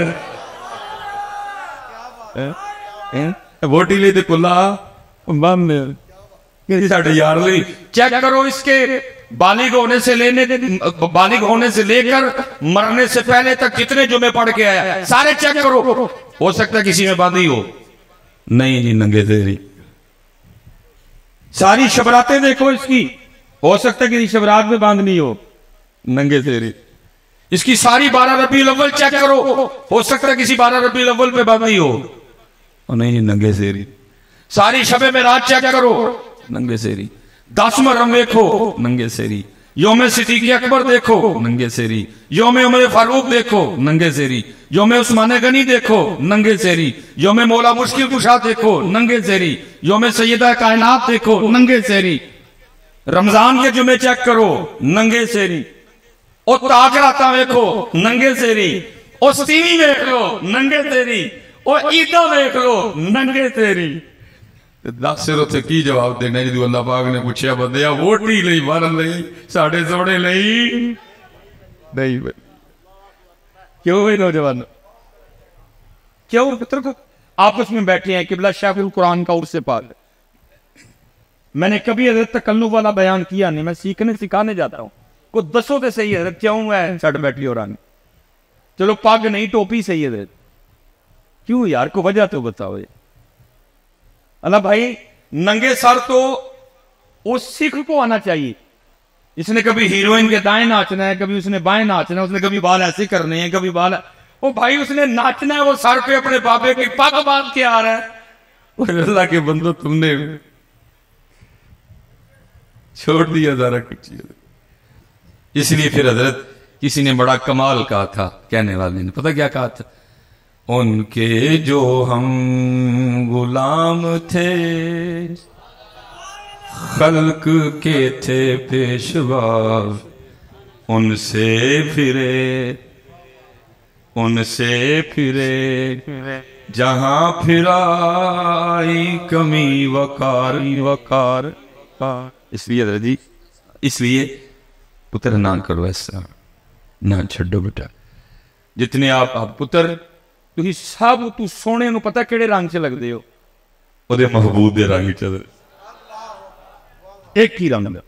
ووٹی لے دے کلا بان لے کدی ساڑھے یار لے، چیک کرو اس کے بالغ ہونے سے لینے بالغ ہونے سے لے کر مرنے سے پہلے تک کتنے جمعے پڑھ کے آیا، سارے چیک کرو، ہو سکتا ہے کسی میں باندھی ہو، نہیں جی ننگے تیری، ساری شبراتیں دیکھو اس کی، ہو سکتا ہے کسی شبرات میں باندھنی ہو، ننگے تیری، اس کی ساری بارہ ربیع الاول چیک کرو، ہو سکتا ہے کسی بارہ ربیع الاول پہ باندھنی ہو، نہیں جی ننگے تیری، ساری شب معراج چیک کرو، ننگے سیری، دس محرم دیکھو، ننگے سیری، یوم صدیق اکبر دیکھو، ننگے سیری، یوم عمر فاروق دیکھو، ننگے سیری، یوم عثمان غنی دیکھو، ننگے سیری، یوم مولا مشکل کشا دیکھو، ننگے سیری، یوم سیدہ کائنات دیکھو، ننگے سیری، رمضان کے جمعے چیک کرو، ننگے سیری، او تاجراتا دیکھو، ننگے سیری، او ستیوی دیکھ لو، ننگے سیری، او عیدہ دیکھ لو، ننگے سیری، دس سر اتنے کی جواب دینا جدو اللہ پاک نے پوچھا بندیا ووٹی لئی مارن لئی ساڑھے سوڑے لئی نہیں بھائی کیوں بھائی نوجوان کیوں پتر کو آپس میں بیٹھے ہیں قبلہ شیخ القرآن کا عرص پاک، میں نے کبھی حضرت تکلف والا بیان کیا نہیں، میں سیکھنے سکھانے جاتا ہوں، کو دسو تے صحیح حضرت کیوں ہے سٹ بیٹھی اور آنے، چلو پاگ نہیں ٹوپی صحیح حضرت کیوں یار کو وجہ تو بتاؤ، اللہ بھائی ننگے سر تو اس سکھ کو آنا چاہیے، اس نے کبھی ہیروئن کے دائیں ناچنا ہے، کبھی اس نے بائیں ناچنا ہے، اس نے کبھی بال ایسے کرنے ہیں، کبھی بال وہ بھائی اس نے ناچنا ہے، وہ سر پہ اپنے بابے کی پگ باندھ کے آ رہا ہے، اللہ کے بندو تم نے چھوڑ دیا ذرا کچھ، اس لیے پھر حضرت کسی نے بڑا کمال کہا تھا، کہنے والے نے پتہ کیا کہا تھا، ان کے جو ہم غلام تھے خلق کے تھے پیشوا، ان سے پھرے ان سے پھرے جہاں پھرائی کمی وقار وقار، اس لیے حضرت جی اس لیے پتر نہ کرو ایسا، نہ چھڈو بیٹا، جتنے آپ آپ پتر تو سب تو سونے نو پتہ کیڑے رنگ سے لگ دے ہو، وہ دے محبوب دے رنگ چلے، ایک ہی رنگ،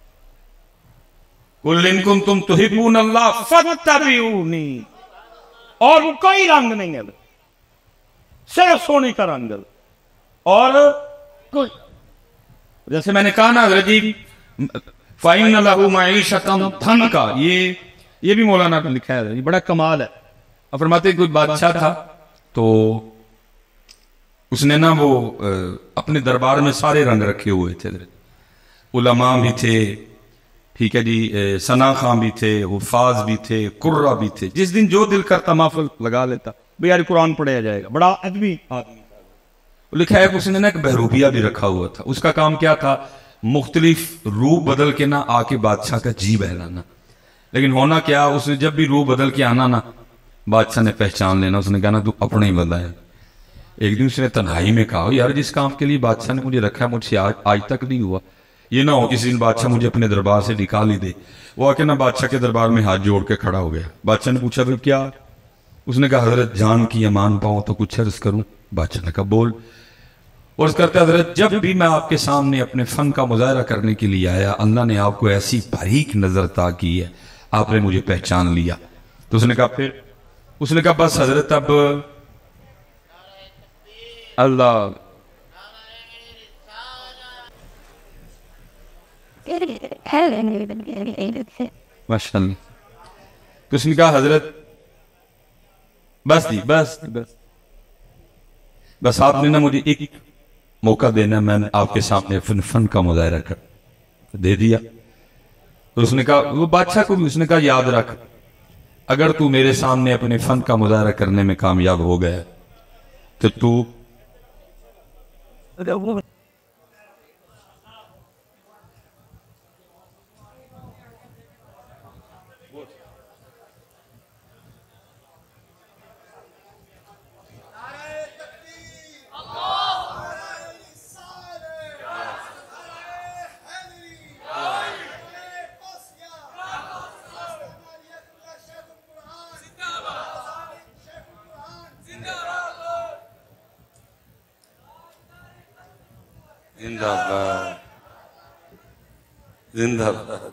قُلْ إِن كُنتُمْ تُحِبُّونَ اللَّهَ فَاتَّبِعُونِي، اور کوئی رنگ نہیں ہے صرف سونے کا رنگ، اور کوئی جیسے میں نے کہا نا حضرت جی فَإِنَّ لَهُ مَعِيشَةً ضَنْكَ، یہ یہ بھی مولانا نے لکھا ہے، یہ بڑا کمال ہے، اور فرماتے ہیں کوئی بادشاہ تھا تو اس نے نا وہ اپنے دربار میں سارے رنگ رکھے ہوئے تھے، علماء بھی تھے، ٹھیک ہے جی، ثنا خاں بھی تھے، حفاظ بھی تھے، قرہ بھی تھے. جس دن جو دل کرتا محفل لگا لیتا، بھئی یار قرآن پڑھایا جائے گا. بڑا ادبی آدمی لکھا ہے کہ اس نے نا ایک بہروپیہ بھی رکھا ہوا تھا. اس کا کام کیا تھا؟ مختلف روح بدل کے نہ آ کے بادشاہ کا جی بہلانا. لیکن ہونا کیا، اس نے جب بھی روح بدل کے آنا نا، بادشاہ نے پہچان لینا. اس نے کہا نا تو اپنا ہی بندہ ہے. ایک دن اس نے تنہائی میں کہا، یار جس کام کے لیے بادشاہ نے مجھے رکھا ہے مجھ سے آج, آج تک نہیں ہوا. یہ نہ ہو کسی دن بادشاہ مجھے اپنے دربار سے نکال ہی دے. وہ آ کے نا بادشاہ کے دربار میں ہاتھ جوڑ کے کھڑا ہو گیا. بادشاہ نے پوچھا پھر کیا؟ اس نے کہا حضرت جان کی امان پاؤں تو کچھ عرض کروں. بادشاہ نے کہا بول. اور اس کرتے حضرت جب بھی میں آپ کے سامنے اپنے فن کا مظاہرہ کرنے کے لیے آیا، اللہ نے آپ کو ایسی باریک نظر عطا کی ہے، آپ نے مجھے پہچان لیا. تو اس نے کہا پھر؟ اس نے کہا بس حضرت اب اللہ ماشاء اللہ. تو اس نے کہا حضرت بس دی بس بس بس آپ نے نا مجھے ایک موقع دینا، میں نے آپ کے سامنے فن فن کا مظاہرہ کر دے دیا. تو اس نے کہا، وہ بادشاہ کو بھی اس نے کہا یاد رکھ، اگر تو میرے سامنے اپنے فن کا مظاہرہ کرنے میں کامیاب ہو گیا تو تو زندہ باد زندہ باد.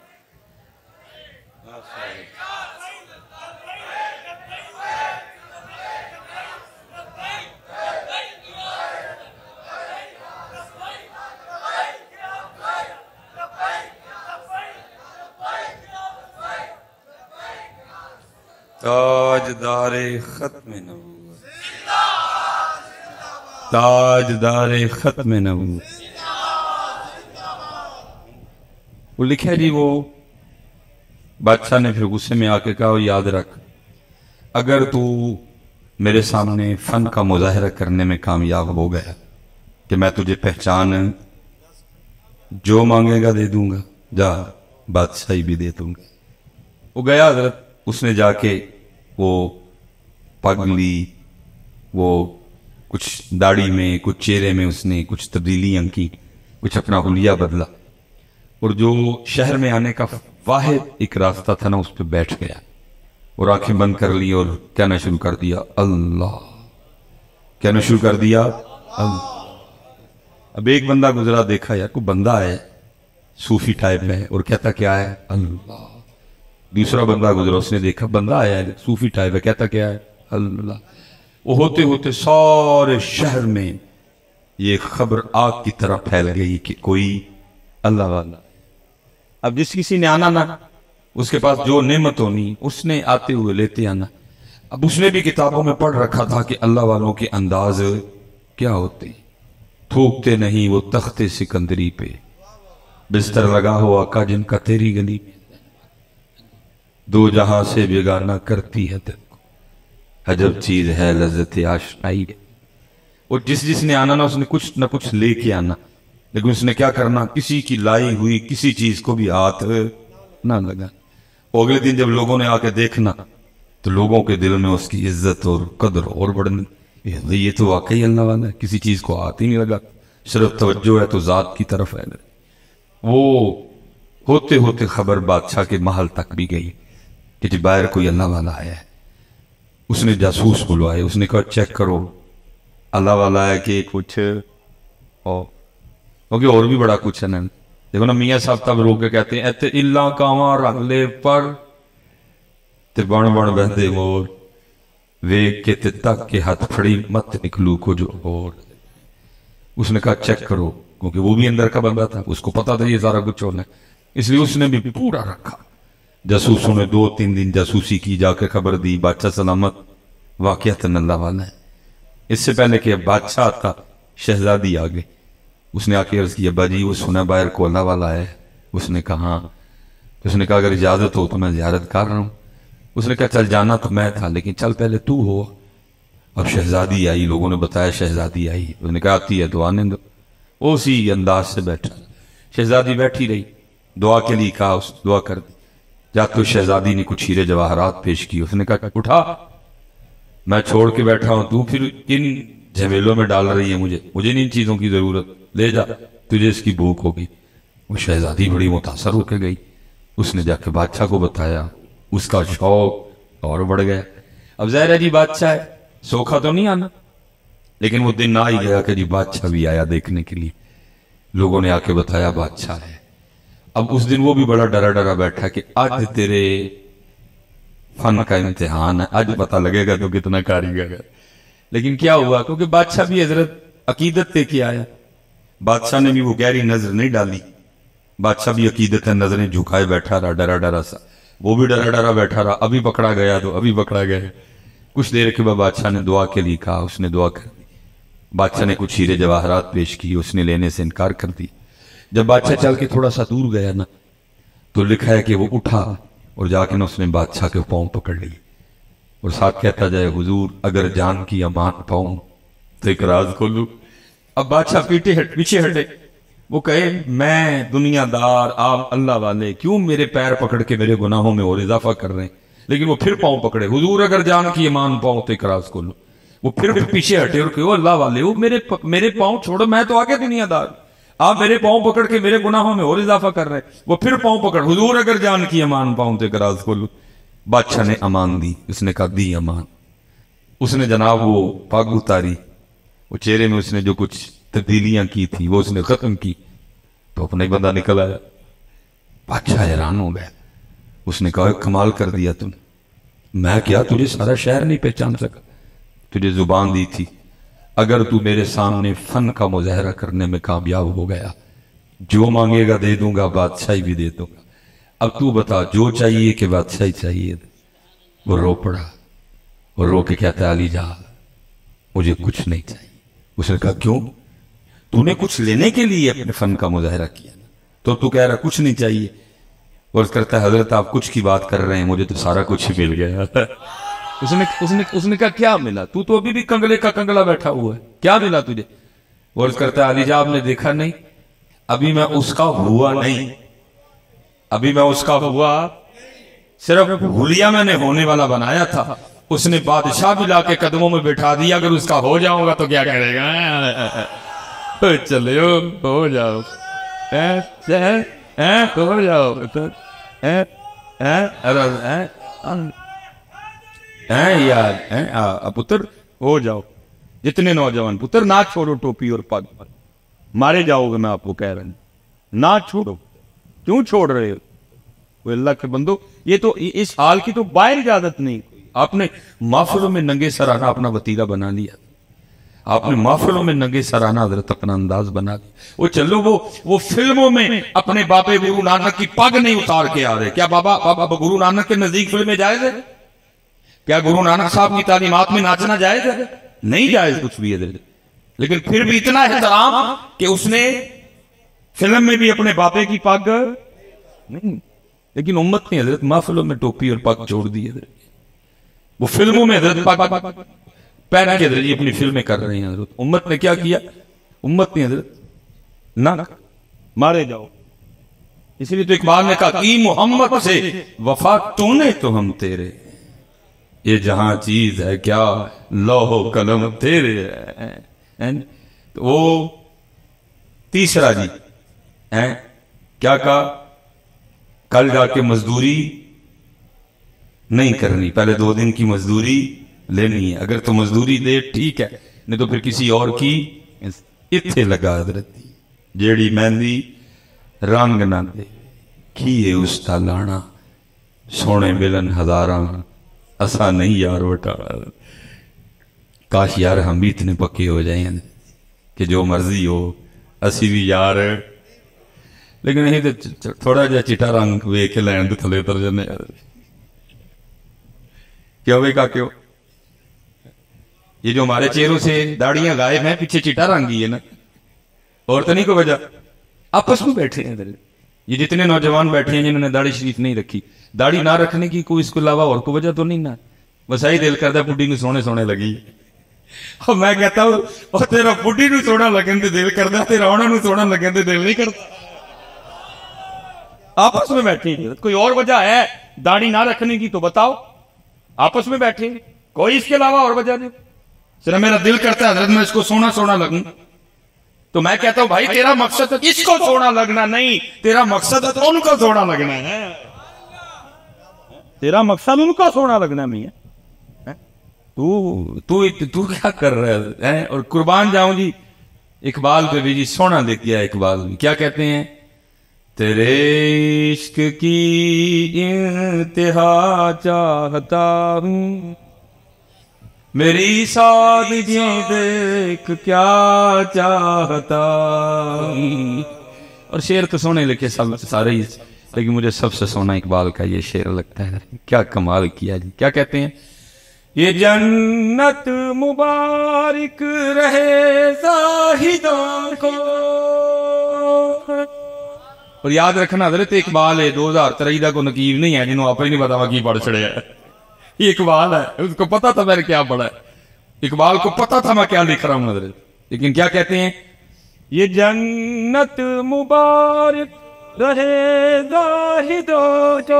تاجدار ختم نبوت، تاجدار ختم نبوت. وہ لکھا جی، وہ بادشاہ نے پھر غصے میں آ کے کہا یاد رکھ، اگر تو میرے سامنے فن کا مظاہرہ کرنے میں کامیاب ہو گیا کہ میں تجھے پہچان جو مانگے گا دے دوں گا، جا بادشاہی بھی دے دوں گا. وہ گیا حضرت، اس نے جا کے وہ پگ لی، وہ کچھ داڑھی میں کچھ چہرے میں اس نے کچھ تبدیلیاں کی، کچھ اپنا حلیہ بدلا، اور جو شہر میں آنے کا واحد ایک راستہ تھا نا اس پہ بیٹھ گیا اور آنکھیں بند کر لی اور کہنا شروع کر دیا اللہ، کہنا شروع کر دیا اللہ. اب ایک بندہ گزرا، دیکھا یار کوئی بندہ ہے صوفی ٹائپ میں اور کہتا کیا ہے اللہ. دوسرا بندہ گزرا، اس نے دیکھا بندہ آیا ہے صوفی ٹائپ ہے، کہتا کیا ہے اللہ. وہ ہوتے ہوتے سارے شہر میں یہ خبر آگ کی طرح پھیل گئی کہ کوئی اللہ والا. اب جس کسی نے آنا نا، اس کے پاس جو نعمت ہونی اس نے آتے ہوئے لیتے آنا. اب اس نے بھی کتابوں میں پڑھ رکھا تھا کہ اللہ والوں کے انداز کیا ہوتے، تھوکتے نہیں وہ تخت سکندری پہ، بستر لگا ہوا آقا جن کا تیری گلی میں، دو جہاں سے بیگانہ کرتی ہے دل کو، عجب چیز ہے لذت آشنائی. اور جس جس نے آنا نا اس نے کچھ نہ کچھ لے کے آنا، لیکن اس نے کیا کرنا، کسی کی لائی ہوئی کسی چیز کو بھی ہاتھ نہ لگا. اگلے دن جب لوگوں نے آ کے دیکھنا تو لوگوں کے دل میں اس کی عزت اور قدر اور بڑھنے، یہ تو واقعی اللہ والا ہے، کسی چیز کو ہاتھ ہی نہیں لگا، صرف توجہ ہے تو ذات کی طرف ہے. وہ ہوتے ہوتے خبر بادشاہ کے محل تک بھی گئی کہ جی باہر کوئی اللہ والا آیا ہے. اس نے جاسوس بلوائے، اس نے کہا چیک کرو اللہ والا ہے کہ کچھ اور کیونکہ اور بھی بڑا کچھ ہے نا. دیکھو نا میاں صاحب تب رو کے کہتے ہیں ایتے اللہ کاواں رکھ لے پر تے بن بن بہدے مور، ویک کے تے تک کے ہاتھ پھڑی مت نکلو کو جو اور. اس نے کہا چیک کرو، کیونکہ وہ بھی اندر کا بندہ تھا، اس کو پتا تھا یہ سارا کچھ ہونا ہے، اس لیے اس نے بھی پورا رکھا. جاسوسوں نے دو تین دن جاسوسی کی، جا کے خبر دی بادشاہ سلامت واقعتاً اللہ والا ہے. اس سے پہلے کہ بادشاہ تھا شہزادی آ گئی. اس نے آ کے عرض کی ابا جی وہ سنا باہر کولا والا ہے. اس نے کہا ہاں. اس نے کہا اگر اجازت ہو تو میں زیارت کر رہا ہوں. اس نے کہا چل جانا تو میں تھا لیکن چل پہلے تو ہو. اب شہزادی آئی, لوگوں نے بتایا شہزادی آئی. اس نے کہا آتی ہے تو آنے دو. اسی انداز سے بیٹھا. شہزادی بیٹھی رہی, دعا کے لیے کہا, اس دعا کر دی. جا تو شہزادی نے کچھ ہیرے جواہرات پیش کی. اس نے کہا اٹھا, میں چھوڑ کے بیٹھا ہوں, تو پھر کن جھمیلوں میں ڈال رہی ہے مجھے مجھے نہیں چیزوں کی ضرورت, لے جا, تجھے اس کی بھوک ہوگی. وہ شہزادی بڑی متاثر ہو کے گئی. اس نے جا کے بادشاہ کو بتایا. اس کا شوق اور بڑھ گیا. اب ظاہر ہے جی بادشاہ ہے, سوکھا تو نہیں آنا, لیکن وہ دن آ ہی گیا کہ جی بادشاہ بھی آیا دیکھنے کے لیے. لوگوں نے آ کے بتایا بادشاہ ہے. اب اس دن وہ بھی بڑا ڈرا ڈرا بیٹھا کہ آج تیرے فن کا امتحان ہے, آج پتہ لگے گا تو کتنا کاریگر ہے. لیکن کیا ہوا, کیونکہ بادشاہ بھی حضرت عقیدت لے کے آیا. بادشاہ نے بھی وہ گہری نظر نہیں ڈالی. بادشاہ بھی عقیدت ہے, نظریں جھکائے بیٹھا رہا ڈرا ڈرا سا. وہ بھی ڈرا ڈرا بیٹھا رہا. ابھی پکڑا گیا تو ابھی پکڑا گیا. کچھ دیر کے بعد بادشاہ نے دعا کے لیے کہا. اس نے دعا کر دی. بادشاہ نے کچھ ہیرے جواہرات پیش کی. اس نے لینے سے انکار کر دی. جب بادشاہ چل کے تھوڑا سا دور گیا نا, تو لکھا ہے کہ وہ اٹھا اور جا کے نا اس نے بادشاہ کے پاؤں پکڑ لی اور ساتھ کہتا جائے حضور اگر جان کی امان پاؤں تو ایک راز کھولوں. اب بادشاہ پیٹے ہٹ پیچھے ہٹے. وہ کہے میں دنیا دار آپ اللہ والے کیوں میرے پیر پکڑ کے میرے گناہوں میں اور اضافہ کر رہے ہیں. لیکن وہ پھر پاؤں پکڑے, حضور اگر جان کی امان پاؤں تو ایک راز کھولوں. وہ پھر پیچھے ہٹے اور کہے اللہ والے وہ میرے میرے پاؤں چھوڑو, میں تو آگے دنیا دار, آپ میرے پاؤں پکڑ کے میرے گناہوں میں اور اضافہ کر رہے ہیں. وہ پھر پاؤں پکڑ, حضور اگر جان کی امان پاؤں تو ایک راز کھولوں. بادشاہ نے امان دی. اس نے کہا دی امان. اس نے جناب وہ پگ اتاری. وہ چہرے میں اس نے جو کچھ تبدیلیاں کی تھی وہ اس نے ختم کی. تو اپنا ہی بندہ نکل آیا. بادشاہ حیران ہو گیا. اس نے کہا کمال کر دیا تم. میں کیا تجھے سارا شہر نہیں پہچان سکا. تجھے زبان دی تھی, اگر تو میرے سامنے فن کا مظاہرہ کرنے میں کامیاب ہو گیا جو مانگے گا دے دوں گا, بادشاہی بھی دے دوں گا. اب تو بتا جو چاہیے کہ بادشاہی چاہیے. وہ رو پڑا اور رو کے کہتا ہے علی جا مجھے کچھ نہیں چاہیے. اس نے کہا کیوں, تو نے کچھ لینے کے لیے اپنے فن کا مظاہرہ کیا تو تو کہہ رہا کچھ نہیں چاہیے. اور کرتا ہے حضرت آپ کچھ کی بات کر رہے ہیں, مجھے تو سارا کچھ ہی مل گیا. اس نے اس نے اس نے کہا کیا ملا, تو تو ابھی بھی کنگلے کا کنگلا بیٹھا ہوا ہے, کیا ملا تجھے. اور کرتا ہے علی جا آپ نے دیکھا نہیں, ابھی میں اس کا ہوا نہیں, ابھی میں اس کا ہوا صرف حلیہ میں نے ہونے والا بنایا تھا. اس نے بادشاہ بھی لا کے قدموں میں بٹھا دیا, اگر اس کا ہو جاؤں گا تو کیا کرے گا. چلے ہو جاؤ ہو جاؤ یار پتر ہو جاؤ. جتنے نوجوان پتر نہ چھوڑو ٹوپی اور پگ پر, مارے جاؤ گے. میں آپ کو کہہ رہا ہوں نہ چھوڑو. کیوں چھوڑ رہے ہو, وہ اللہ کے بندو, یہ تو اس حال کی تو باہر اجازت نہیں. آپ نے محفلوں میں ننگے سرانہ اپنا وتیرہ بنا لیا. آپ نے محفلوں میں ننگے سرانہ حضرت اپنا انداز بنا لیا. وہ چلو وہ وہ فلموں میں اپنے بابے گرو نانک کی پگ نہیں اتار کے آ رہے. کیا بابا بابا گرو نانک کے نزدیک فلمیں جائز ہے؟ کیا گرو نانک صاحب کی تعلیمات میں ناچنا جائز ہے؟ نہیں جائز کچھ بھی ہے. لیکن پھر بھی اتنا احترام کہ اس نے فلم میں بھی اپنے بابے کی پگ نہیں. لیکن امت نے حضرت محفلوں میں ٹوپی اور پگ چھوڑ دی. حضرت وہ فلموں میں حضرت پگ پہن کے حضرت اپنی فلمیں کر رہے ہیں. حضرت امت نے کیا کیا, امت نے حضرت نہ مارے جاؤ. اس لیے تو اقبال نے کہا کی محمد سے وفا تو نے تو ہم تیرے, یہ جہاں چیز ہے کیا لوح و قلم تیرے. تو وہ تیسرا جی کیا کہا, کل جا کے مزدوری نہیں کرنی, پہلے دو دن کی مزدوری لینی ہے. اگر تو مزدوری دے ٹھیک ہے, نہیں تو پھر کسی اور کی اتھے لگا. حضرت جیڑی مہندی رنگ نہ دے کیے اس تا لانا, سونے ملن ہزاراں اسا نہیں یار وٹا. کاش یار ہم بھی اتنے پکے ہو جائیں کہ جو مرضی ہو اسی بھی یار, لیکن نہیں تو تھوڑا جا چٹا رنگ وے کے لین تو تھلے اتر جانے. کیا ہوئے کا کیوں, یہ جو ہمارے چہروں سے داڑیاں غائب ہیں پیچھے چٹا رنگ ہی ہے نا. اور تو نہیں کوئی وجہ، آپس میں بیٹھے ہیں ادھر. یہ جتنے نوجوان بیٹھے ہیں جنہوں نے داڑھی شریف نہیں رکھی، داڑھی نہ رکھنے کی کوئی اس کے علاوہ اور کوئی وجہ تو نہیں نا. بس یہی دل کرتا ہے بڈھی نو سونے سونے لگی. اور میں کہتا ہوں اور تیرا بڈھی نو سونا لگن تے دل کرتا، تیرا انہاں نو سونا لگن تے دل نہیں کرتا. آپس میں بیٹھے ہیں، کوئی اور وجہ ہے داڑھی نہ رکھنے کی تو بتاؤ. آپس میں بیٹھے ہیں، کوئی اس کے علاوہ اور وجہ نہیں. صرف میرا دل کرتا ہے حضرت میں اس کو سونا سونا لگوں. تو میں کہتا ہوں بھائی تیرا مقصد اس کو سونا لگنا نہیں، تیرا مقصد ان کو سونا لگنا ہے. تیرا مقصد ان کو سونا لگنا نہیں ہے. تو تو تو کیا کر رہا ہے؟ اور قربان جاؤں جی اقبال پہ بھی جی سونا لکھ گیا اقبال بھی. کیا کہتے ہیں؟ تیرے عشق کی انتہا چاہتا ہوں، میری سادگی دیکھ کیا چاہتا ہوں. اور شعر تو سونے لکھے سب سارے ہی، لیکن مجھے سب سے سونا اقبال کا یہ شعر لگتا ہے. کیا کمال کیا جی. کیا کہتے ہیں؟ یہ جنت مبارک رہے زاہدوں کو. اور یاد رکھنا حضرت اقبال ہے دو ہزار تریئی کا کوئی نقیب نہیں ہے جنہوں آپ ہی نہیں پتا وہ کی پڑھ چھڑے ہے. یہ اقبال ہے، اس کو پتا تھا میں نے کیا پڑھا ہے. اقبال کو پتا تھا میں کیا لکھ رہا ہوں حضرت. لیکن کیا کہتے ہیں؟ یہ جنت مبارک رہے زاہدوں کو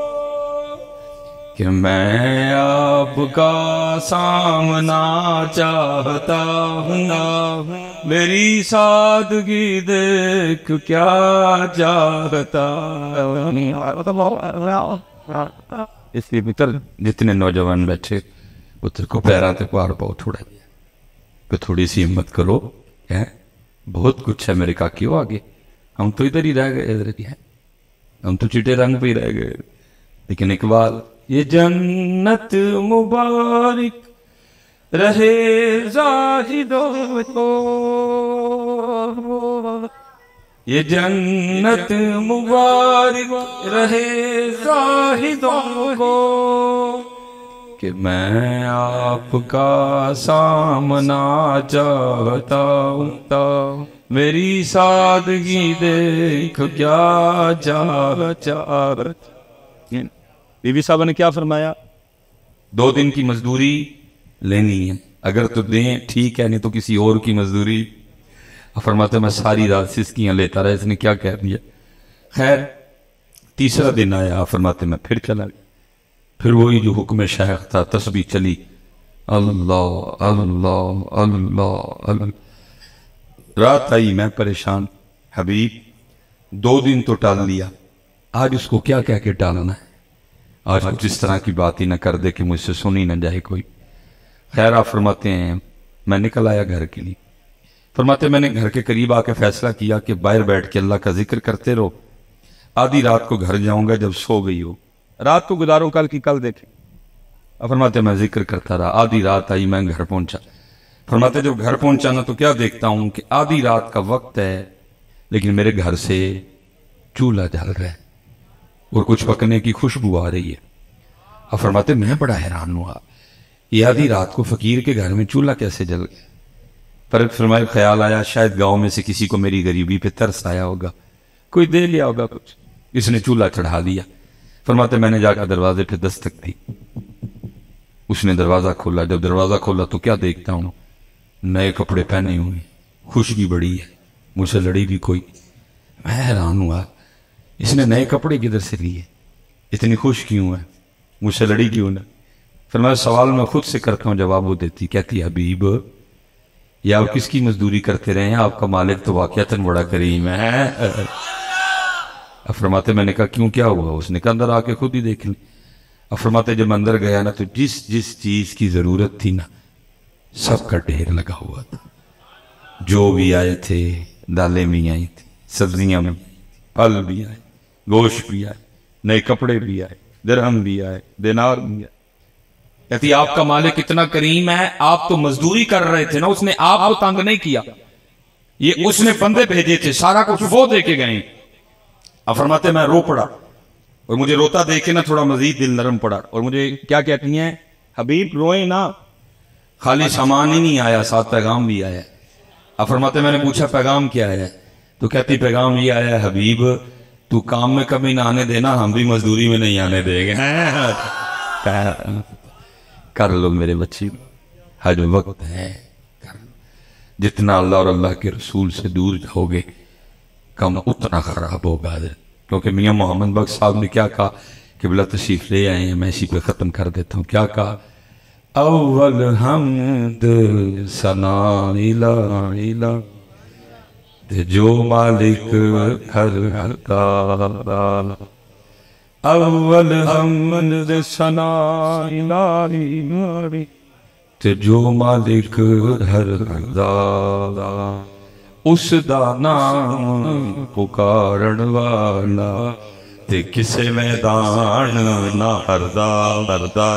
کہ میں آپ کا سامنا چاہتا ہوں، میری سادگی دیکھ کیا چاہتا. اس لیے متر جتنے نوجوان بیٹھے پتر کو پیرا تے پار پاؤ تھوڑا کہ تھوڑی سی ہمت کرو. بہت کچھ ہے میرے کاکیوں آگے. ہم تو ادھر ہی رہ گئے، ادھر ہی ہیں ہم تو چٹے رنگ پہ ہی رہ گئے. لیکن اقبال یہ جنت مبارک رہے زاہدوں کو، یہ جنت مبارک رہے زاہدوں کو کہ میں آپ کا سامنا چاہتا ہوں، میری سادگی دیکھ کیا چاہتا. بی بی صاحبہ نے کیا فرمایا؟ دو دن کی مزدوری لینی ہے، اگر تو دیں ٹھیک ہے، نہیں تو کسی اور کی مزدوری. فرماتے میں ساری رات سسکیاں لیتا رہا. اس نے کیا کہہ دیا؟ خیر تیسرا دن آیا، فرماتے میں پھر چلا گیا. پھر وہی جو حکم شیخ تھا، تسبیح چلی، اللہ اللہ اللہ اللہ. رات آئی میں پریشان، حبیب دو دن تو ٹال لیا، آج اس کو کیا کہہ کے ٹالنا ہے؟ آج کچھ اس طرح کی بات ہی نہ کر دے کہ مجھ سے سنی نہ جائے کوئی. خیر آپ فرماتے ہیں میں نکل آیا گھر کے لیے. فرماتے میں نے گھر کے قریب آ کے فیصلہ کیا کہ باہر بیٹھ کے اللہ کا ذکر کرتے رہو. آدھی رات کو گھر جاؤں گا جب سو گئی ہو، رات کو گزارو کل کی کل دیکھیں. فرماتے میں ذکر کرتا رہا. آدھی رات آئی، میں گھر پہنچا. فرماتے جب گھر پہنچا نا تو کیا دیکھتا ہوں کہ آدھی رات کا وقت ہے لیکن میرے گھر سے چولہا جل رہا ہے اور کچھ پکنے کی خوشبو آ رہی ہے. اب فرماتے میں بڑا حیران ہوا، یہ آدھی رات کو فقیر کے گھر میں چولہا کیسے جل گیا؟ پر فرمائے خیال آیا شاید گاؤں میں سے کسی کو میری غریبی پہ ترس آیا ہوگا، کوئی دے لیا ہوگا کچھ، اس نے چولہا چڑھا دیا. فرماتے میں نے جا کر دروازے پہ دستک دی. اس نے دروازہ کھولا. جب دروازہ کھولا تو کیا دیکھتا ہوں، نئے کپڑے پہنے ہوئے، خوشبو بڑی ہے، مجھ سے لڑی بھی کوئی. میں حیران ہوا اس نے نئے کپڑے کدھر سے لیے، اتنی خوش کیوں ہے، مجھ سے لڑی کیوں نہ؟ پھر میں سوال میں خود سے کرتا ہوں، جواب وہ دیتی. کہتی حبیب یہ آپ کس کی مزدوری کرتے رہے ہیں، آپ کا مالک تو واقعتاً بڑا کریم ہے. فرماتے میں نے کہا کیوں کیا ہوا؟ اس نے کہا اندر آ کے خود ہی دیکھ لیں. فرماتے جب اندر گیا نا تو جس جس چیز کی ضرورت تھی نا سب کا ڈھیر لگا ہوا تھا. جو بھی آئے تھے، دالیں بھی آئی تھی، سبزیاں بھی، پھل بھی آئے، گوشت بھی آئے، نئے کپڑے بھی آئے، درہم بھی آئے، دینار بھی آئے. کہتی آپ کا مالک اتنا کریم ہے، آپ تو مزدوری کر رہے تھے نا، اس نے آپ کو تنگ نہیں کیا، یہ اس نے بندے بھیجے تھے، سارا کچھ وہ دے کے گئے. اب فرماتے میں رو پڑا اور مجھے روتا دیکھے نا تھوڑا مزید دل نرم پڑا. اور مجھے کیا کہتی ہیں، حبیب روئے نا، خالی سامان ہی نہیں آیا، ساتھ پیغام بھی آیا. اب فرماتے میں نے پوچھا پیغام کیا ہے؟ تو کہتی پیغام یہ آیا ہے حبیب تو کام میں کمی نہ آنے دینا، ہم بھی مزدوری میں نہیں آنے دیں گے۔ کر لو میرے بچی، حج وقت ہے، جتنا اللہ اور اللہ کے رسول سے دور جاؤ گے کم اتنا خراب ہوگا۔ کیونکہ میاں محمد بخش صاحب نے کیا کہا، قبلہ تشریف لے آئے ہیں، میں اسی پہ ختم کر دیتا ہوں۔ کیا کہا؟ اول حمد ثنا الہ جو مالک ہر ہر کا، اول حمد ثنا الہ جو مالک ہر ہر، اس دا نام پکارن والا تے کسے میدان نہ ہردا ہردا۔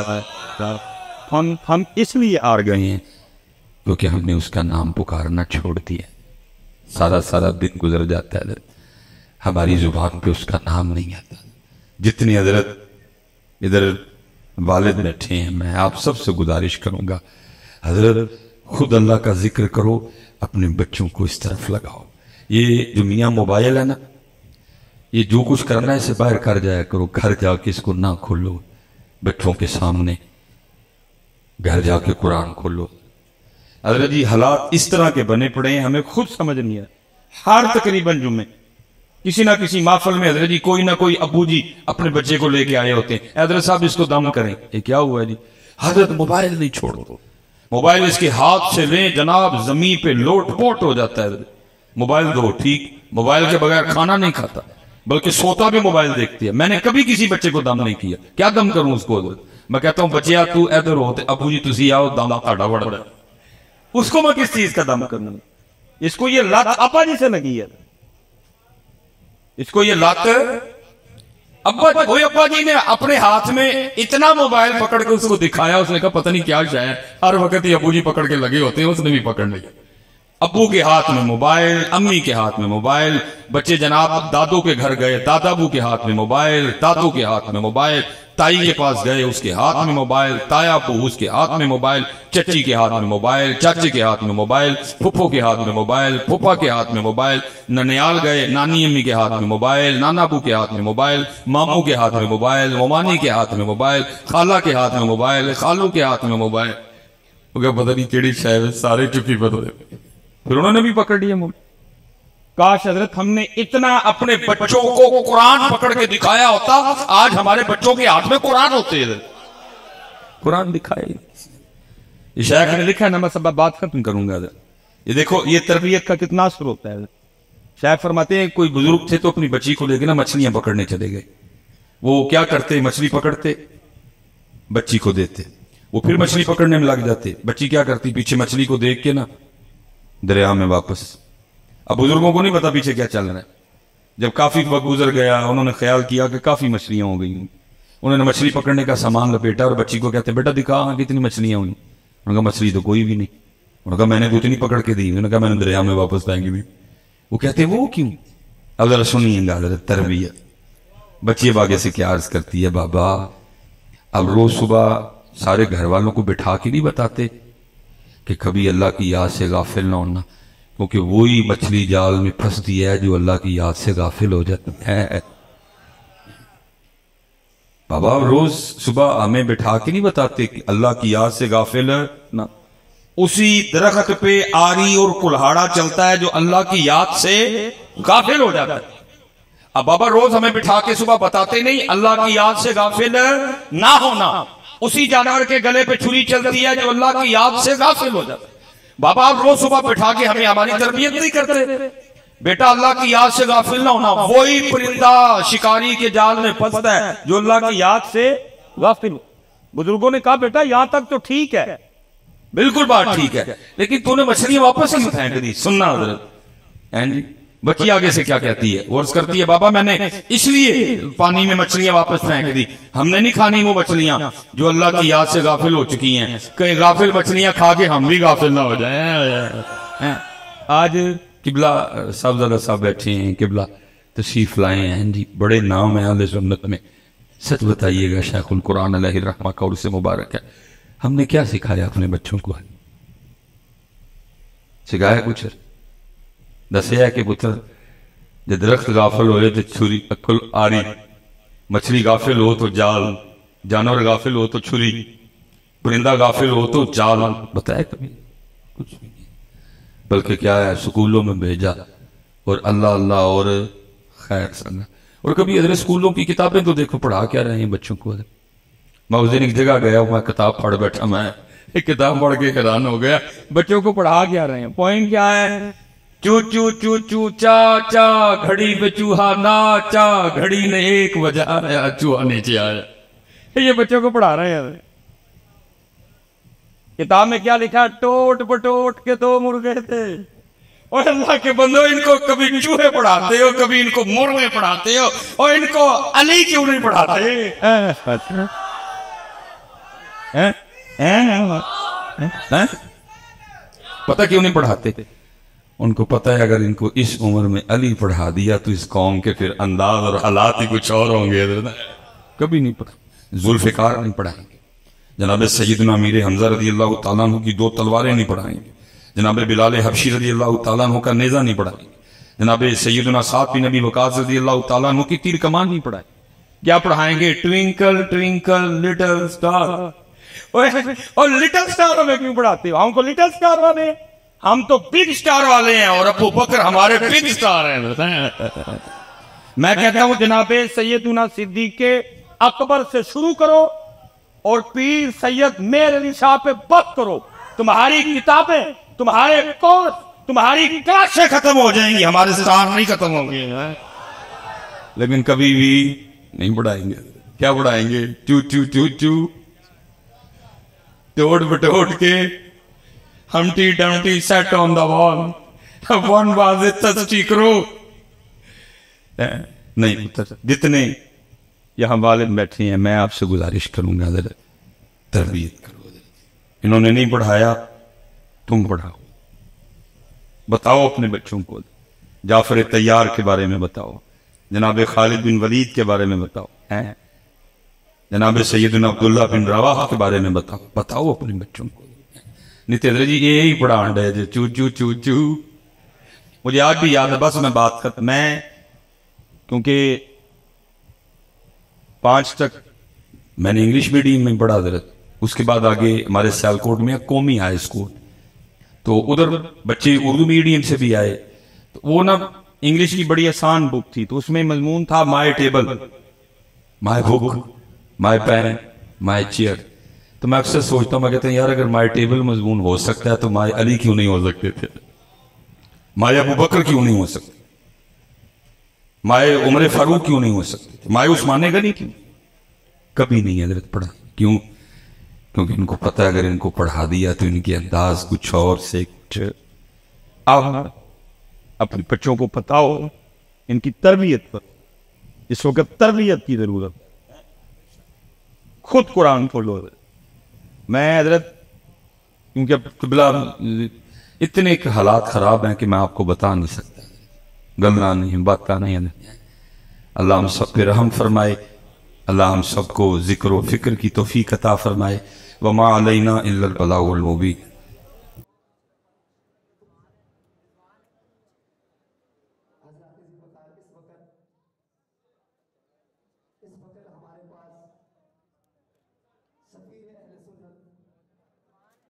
ہم ہم اس لیے آر گئے ہیں کیونکہ ہم نے اس کا نام پکارنا چھوڑ دیا۔ سارا سارا دن گزر جاتا ہے ہماری زبان پہ اس کا نام نہیں آتا۔ جتنی حضرت ادھر والد بیٹھے ہیں، میں آپ سب سے گزارش کروں گا حضرت خود اللہ کا ذکر کرو، اپنے بچوں کو اس طرف لگاؤ۔ یہ جو میاں موبائل ہے نا، یہ جو کچھ کرنا ہے اسے باہر کر جایا کرو، گھر جا کے اس کو نہ کھولو بچوں کے سامنے، گھر جا کے قرآن کھولو۔ حضرت جی حالات اس طرح کے بنے پڑے ہیں، ہمیں خود سمجھ نہیں ہے۔ ہر تقریباً جمعے کسی نہ کسی محفل میں حضرت جی کوئی نہ کوئی ابو جی اپنے بچے کو لے کے آئے ہوتے ہیں، حضرت صاحب اس کو دم کریں۔ یہ کیا ہوا ہے جی؟ حضرت موبائل نہیں چھوڑو، موبائل اس کے ہاتھ سے لیں جناب زمین پہ لوٹ پوٹ ہو جاتا ہے۔ موبائل دو ٹھیک، موبائل کے بغیر کھانا نہیں کھاتا بلکہ سوتا بھی موبائل دیکھتی ہے۔ میں نے کبھی کسی بچے کو دم نہیں کیا، کیا دم کروں اس کو؟ میں کہتا ہوں بچیا تو ادھر ہو، ابو جی تسی آؤ، دم تھاڑا بڑا بڑا، اس کو میں کس چیز کا دم کرنا؟ اس کو یہ لت ابا جی سے لگی ہے، اس کو یہ لت ابا جی، کوئی ابا جی نے اپنے ہاتھ میں اتنا موبائل پکڑ کے اس کو دکھایا، اس نے کہا پتہ نہیں کیا شاید، ہر وقت ہی ابو جی پکڑ کے لگے ہوتے ہیں، اس نے بھی پکڑ لیا۔ ابو کے ہاتھ میں موبائل، امی کے ہاتھ میں موبائل، بچے جناب دادوں کے گھر گئے، دادا ابو کے ہاتھ میں موبائل، دادوں کے ہاتھ میں موبائل، تائی کے پاس گئے اس کے ہاتھ میں موبائل، تایا ابو اس کے ہاتھ میں موبائل، چچی کے ہاتھ میں موبائل، چاچے کے ہاتھ میں موبائل، پھپھو کے ہاتھ میں موبائل، پھپھا کے ہاتھ میں موبائل، ننیال گئے نانی امی کے ہاتھ میں موبائل، نانا ابو کے ہاتھ میں موبائل، ماموں کے ہاتھ میں موبائل، ممانی کے ہاتھ میں موبائل، خالہ کے ہاتھ میں موبائل، خالوں کے ہاتھ میں موبائل۔ وہ کہ پتہ نہیں کیڑی شاید سارے چکی بدلے، پھر انہوں نے بھی پکڑ لیا موبائل۔ کاش حضرت ہم نے اتنا اپنے بچوں کو قرآن پکڑ کے دکھایا ہوتا، آج ہمارے بچوں کے ہاتھ میں قرآن ہوتے ہیں، قرآن دکھائے۔ یہ شیخ نے لکھا ہے نا، میں سب بات ختم کروں گا۔ یہ دیکھو یہ تربیت کا کتنا اثر ہوتا ہے۔ شیخ فرماتے ہیں کوئی بزرگ تھے تو اپنی بچی کو لے کے نا مچھلیاں پکڑنے چلے گئے۔ وہ کیا کرتے، مچھلی پکڑتے بچی کو دیتے، وہ پھر مچھلی پکڑنے میں لگ جاتے، بچی کیا کرتی، پیچھے مچھلی کو دیکھ کے نا دریا میں واپس۔ اب بزرگوں کو نہیں پتا پیچھے کیا چل رہا ہے۔ جب کافی وقت گزر گیا، انہوں نے خیال کیا کہ کافی مچھلیاں ہو گئی، انہوں نے مچھلی پکڑنے کا سامان لپیٹا اور بچی کو کہتے بیٹا دکھا کتنی مچھلیاں ہوئی۔ انہوں نے کہا مچھلی تو کوئی بھی نہیں۔ انہوں نے کہا میں نے تو اتنی پکڑ کے دی۔ انہوں نے کہا میں نے دریا میں واپس پھینک دی۔ وہ کہتے وہ کیوں؟ اب ذرا سنیے گا حضرت تربیت۔ بچی اب آگے سے کیا عرض کرتی ہے، بابا اب روز صبح سارے گھر والوں کو بٹھا کے نہیں بتاتے کہ کبھی اللہ کی یاد سے غافل نہ ہونا، کیونکہ وہی مچھلی جال میں پھنستی ہے جو اللہ کی یاد سے غافل ہو جاتی ہے۔ بابا روز صبح ہمیں بٹھا کے نہیں بتاتے کہ اللہ کی یاد سے غافل نہ، اسی درخت پہ آری اور کلہاڑا چلتا ہے جو اللہ کی یاد سے غافل ہو جاتا ہے۔ اب بابا روز ہمیں بٹھا کے صبح بتاتے نہیں اللہ کی یاد سے غافل نہ ہونا، اسی جانور کے گلے پہ چھری چلتی ہے جو اللہ کی یاد سے غافل ہو جاتا ہے۔ بابا آپ روز صبح بٹھا کے ہمیں ہماری تربیت نہیں کرتے، بیٹا اللہ کی یاد سے غافل نہ ہونا، وہی پرندہ شکاری کے جال میں پھنستا ہے جو اللہ کی یاد سے غافل۔ بزرگوں نے کہا بیٹا یہاں تک تو ٹھیک ہے، بالکل بات ٹھیک ہے، لیکن تو نے مچھلیاں واپس کیوں پھینک دی؟ سننا حضرت۔ بچی آگے سے کیا کہتی ہے، وہ عرض کرتی ہے بابا میں نے اس لیے پانی میں مچھلیاں واپس پھینک دی، ہم نے نہیں کھانی وہ مچھلیاں جو اللہ کی یاد سے غافل ہو چکی ہیں، کہیں غافل مچھلیاں کھا کے ہم بھی غافل نہ ہو جائیں۔ آج قبلہ صاحبزادہ صاحب بیٹھے ہیں، قبلہ تشریف لائے ہیں جی، بڑے نام ہیں اہل سنت میں، سچ بتائیے گا شیخ القرآن علیہ الرحمہ کا عرص مبارک ہے، ہم نے کیا سکھایا اپنے بچوں کو؟ سکھایا کچھ؟ دسیا کہ پتر جے درخت غافل ہوئے تو چھری اکل آری، مچھلی غافل ہو تو جال، جانور غافل ہو تو چھری، پرندہ غافل ہو تو جال. بتایا کبھی؟ کچھ بھی نہیں. بلکہ کیا ہے، سکولوں میں بھیجا اور اللہ اللہ اور خیر سنگا. اور کبھی حضرت سکولوں کی کتابیں تو دیکھو پڑھا کیا رہے ہیں بچوں کو. میں اس دن ایک جگہ گیا، میں کتاب پڑھ بیٹھا، میں ایک کتاب پڑھ کے حیران ہو گیا. بچوں کو پڑھا کیا رہے ہیں، پوائنٹ کیا ہے؟ چو چو چو چو چا چا، گھڑی پہ چوہا ناچا، گھڑی نے ایک بجایا، چوہا نیچے آیا. یہ بچوں کو پڑھا رہے ہیں. کتاب میں کیا لکھا؟ ٹوٹ پٹوٹ کے دو مرغے تھے. اور اللہ کے بندو، ان کو کبھی چوہے پڑھاتے ہو، کبھی ان کو مرغے پڑھاتے ہو، اور ان کو علی کیوں نہیں پڑھاتے؟ پتہ کیوں نہیں پڑھاتے؟ ان کو پتہ ہے اگر ان کو اس عمر میں علی پڑھا دیا تو اس قوم کے پھر انداز اور حالات ہی کچھ اور ہوں گے. کبھی نہیں پڑھا. ذوالفقار نہیں پڑھائیں گے، جناب سیدنا امیر حمزہ رضی اللہ تعالیٰ عنہ کی دو تلواریں نہیں پڑھائیں گے، جناب بلال حبشی رضی اللہ تعالیٰ عنہ کا نیزہ نہیں پڑھائیں گے، جناب سیدنا سعد بن ابی وقاص رضی اللہ تعالیٰ عنہ کی تیر کمان نہیں پڑھائیں. کیا پڑھائیں گے؟ Twinkle twinkle little star. اور لٹل سٹار ہمیں کیوں پڑھاتے ہو؟ ہم کو لٹل سٹار والے ہیں، ہم تو بگ سٹار والے ہیں، اور ابو بکر ہمارے بگ سٹار ہیں. میں کہتا ہوں جناب سیدنا صدیق اکبر سے شروع کرو اور پیر سید میر علی شاہ پہ بس کرو. تمہاری کتابیں، تمہارے کورس، تمہاری کلاسیں ختم ہو جائیں گی، ہمارے سٹار نہیں ختم ہوں گے. لیکن کبھی بھی نہیں پڑھائیں گے. کیا پڑھائیں گے؟ چو چو چو چو، توڑ بٹوڑ کے، ہمٹی ڈمٹی سیٹ آن دا وال، ون واز اٹ تسٹی کرو. نہیں، جتنے یہاں والد بیٹھے ہیں میں آپ سے گزارش کروں گا ذرا تربیت کرو. انہوں نے نہیں پڑھایا، تم پڑھاؤ. بتاؤ اپنے بچوں کو، جعفر طیار کے بارے میں بتاؤ، جناب خالد بن ولید کے بارے میں بتاؤ، جناب سیدنا عبداللہ بن رواحہ کے بارے میں بتاؤ. بتاؤ اپنے بچوں کو. نیتے حضرت جی یہی پڑھان رہے جو چو چو چو چو. مجھے آج بھی یاد ہے، بس میں بات کرتا، میں کیونکہ پانچ تک میں نے انگلش میڈیم میں پڑھا حضرت، اس کے بعد آگے ہمارے سیالکوٹ میں قومی ہائی اسکول، تو ادھر بچے اردو میڈیم سے بھی آئے. تو وہ نا انگلش کی بڑی آسان بک تھی، تو اس میں مضمون تھا my table, my book, my pen, my chair. تو میں اکثر سوچتا ہوں، میں کہتا ہوں یار اگر مائی ٹیبل مضمون ہو سکتا ہے تو مائی علی کیوں نہیں ہو سکتے تھے؟ مائی ابو بکر کیوں نہیں ہو سکتے؟ مائی عمر فاروق کیوں نہیں ہو سکتے تھے؟ مائی عثمان غنی کیوں؟ کبھی نہیں حضرت پڑھا. کیوں؟ کیونکہ ان کو پتہ ہے اگر ان کو پڑھا دیا تو ان کی انداز کچھ اور سے کچھ. اپنے بچوں کو پتہ ہو ان کی تربیت پر، اس وقت تربیت کی ضرورت. خود قرآن پڑھو. میں حضرت کیونکہ اب قبلہ اتنے حالات خراب ہیں کہ میں آپ کو بتا نہیں سکتا، گلنا نہیں، بات کا نہیں. اللہ ہم سب پہ رحم فرمائے، اللہ ہم سب کو ذکر و فکر کی توفیق عطا فرمائے. وما علینا الا البلاغ المبین.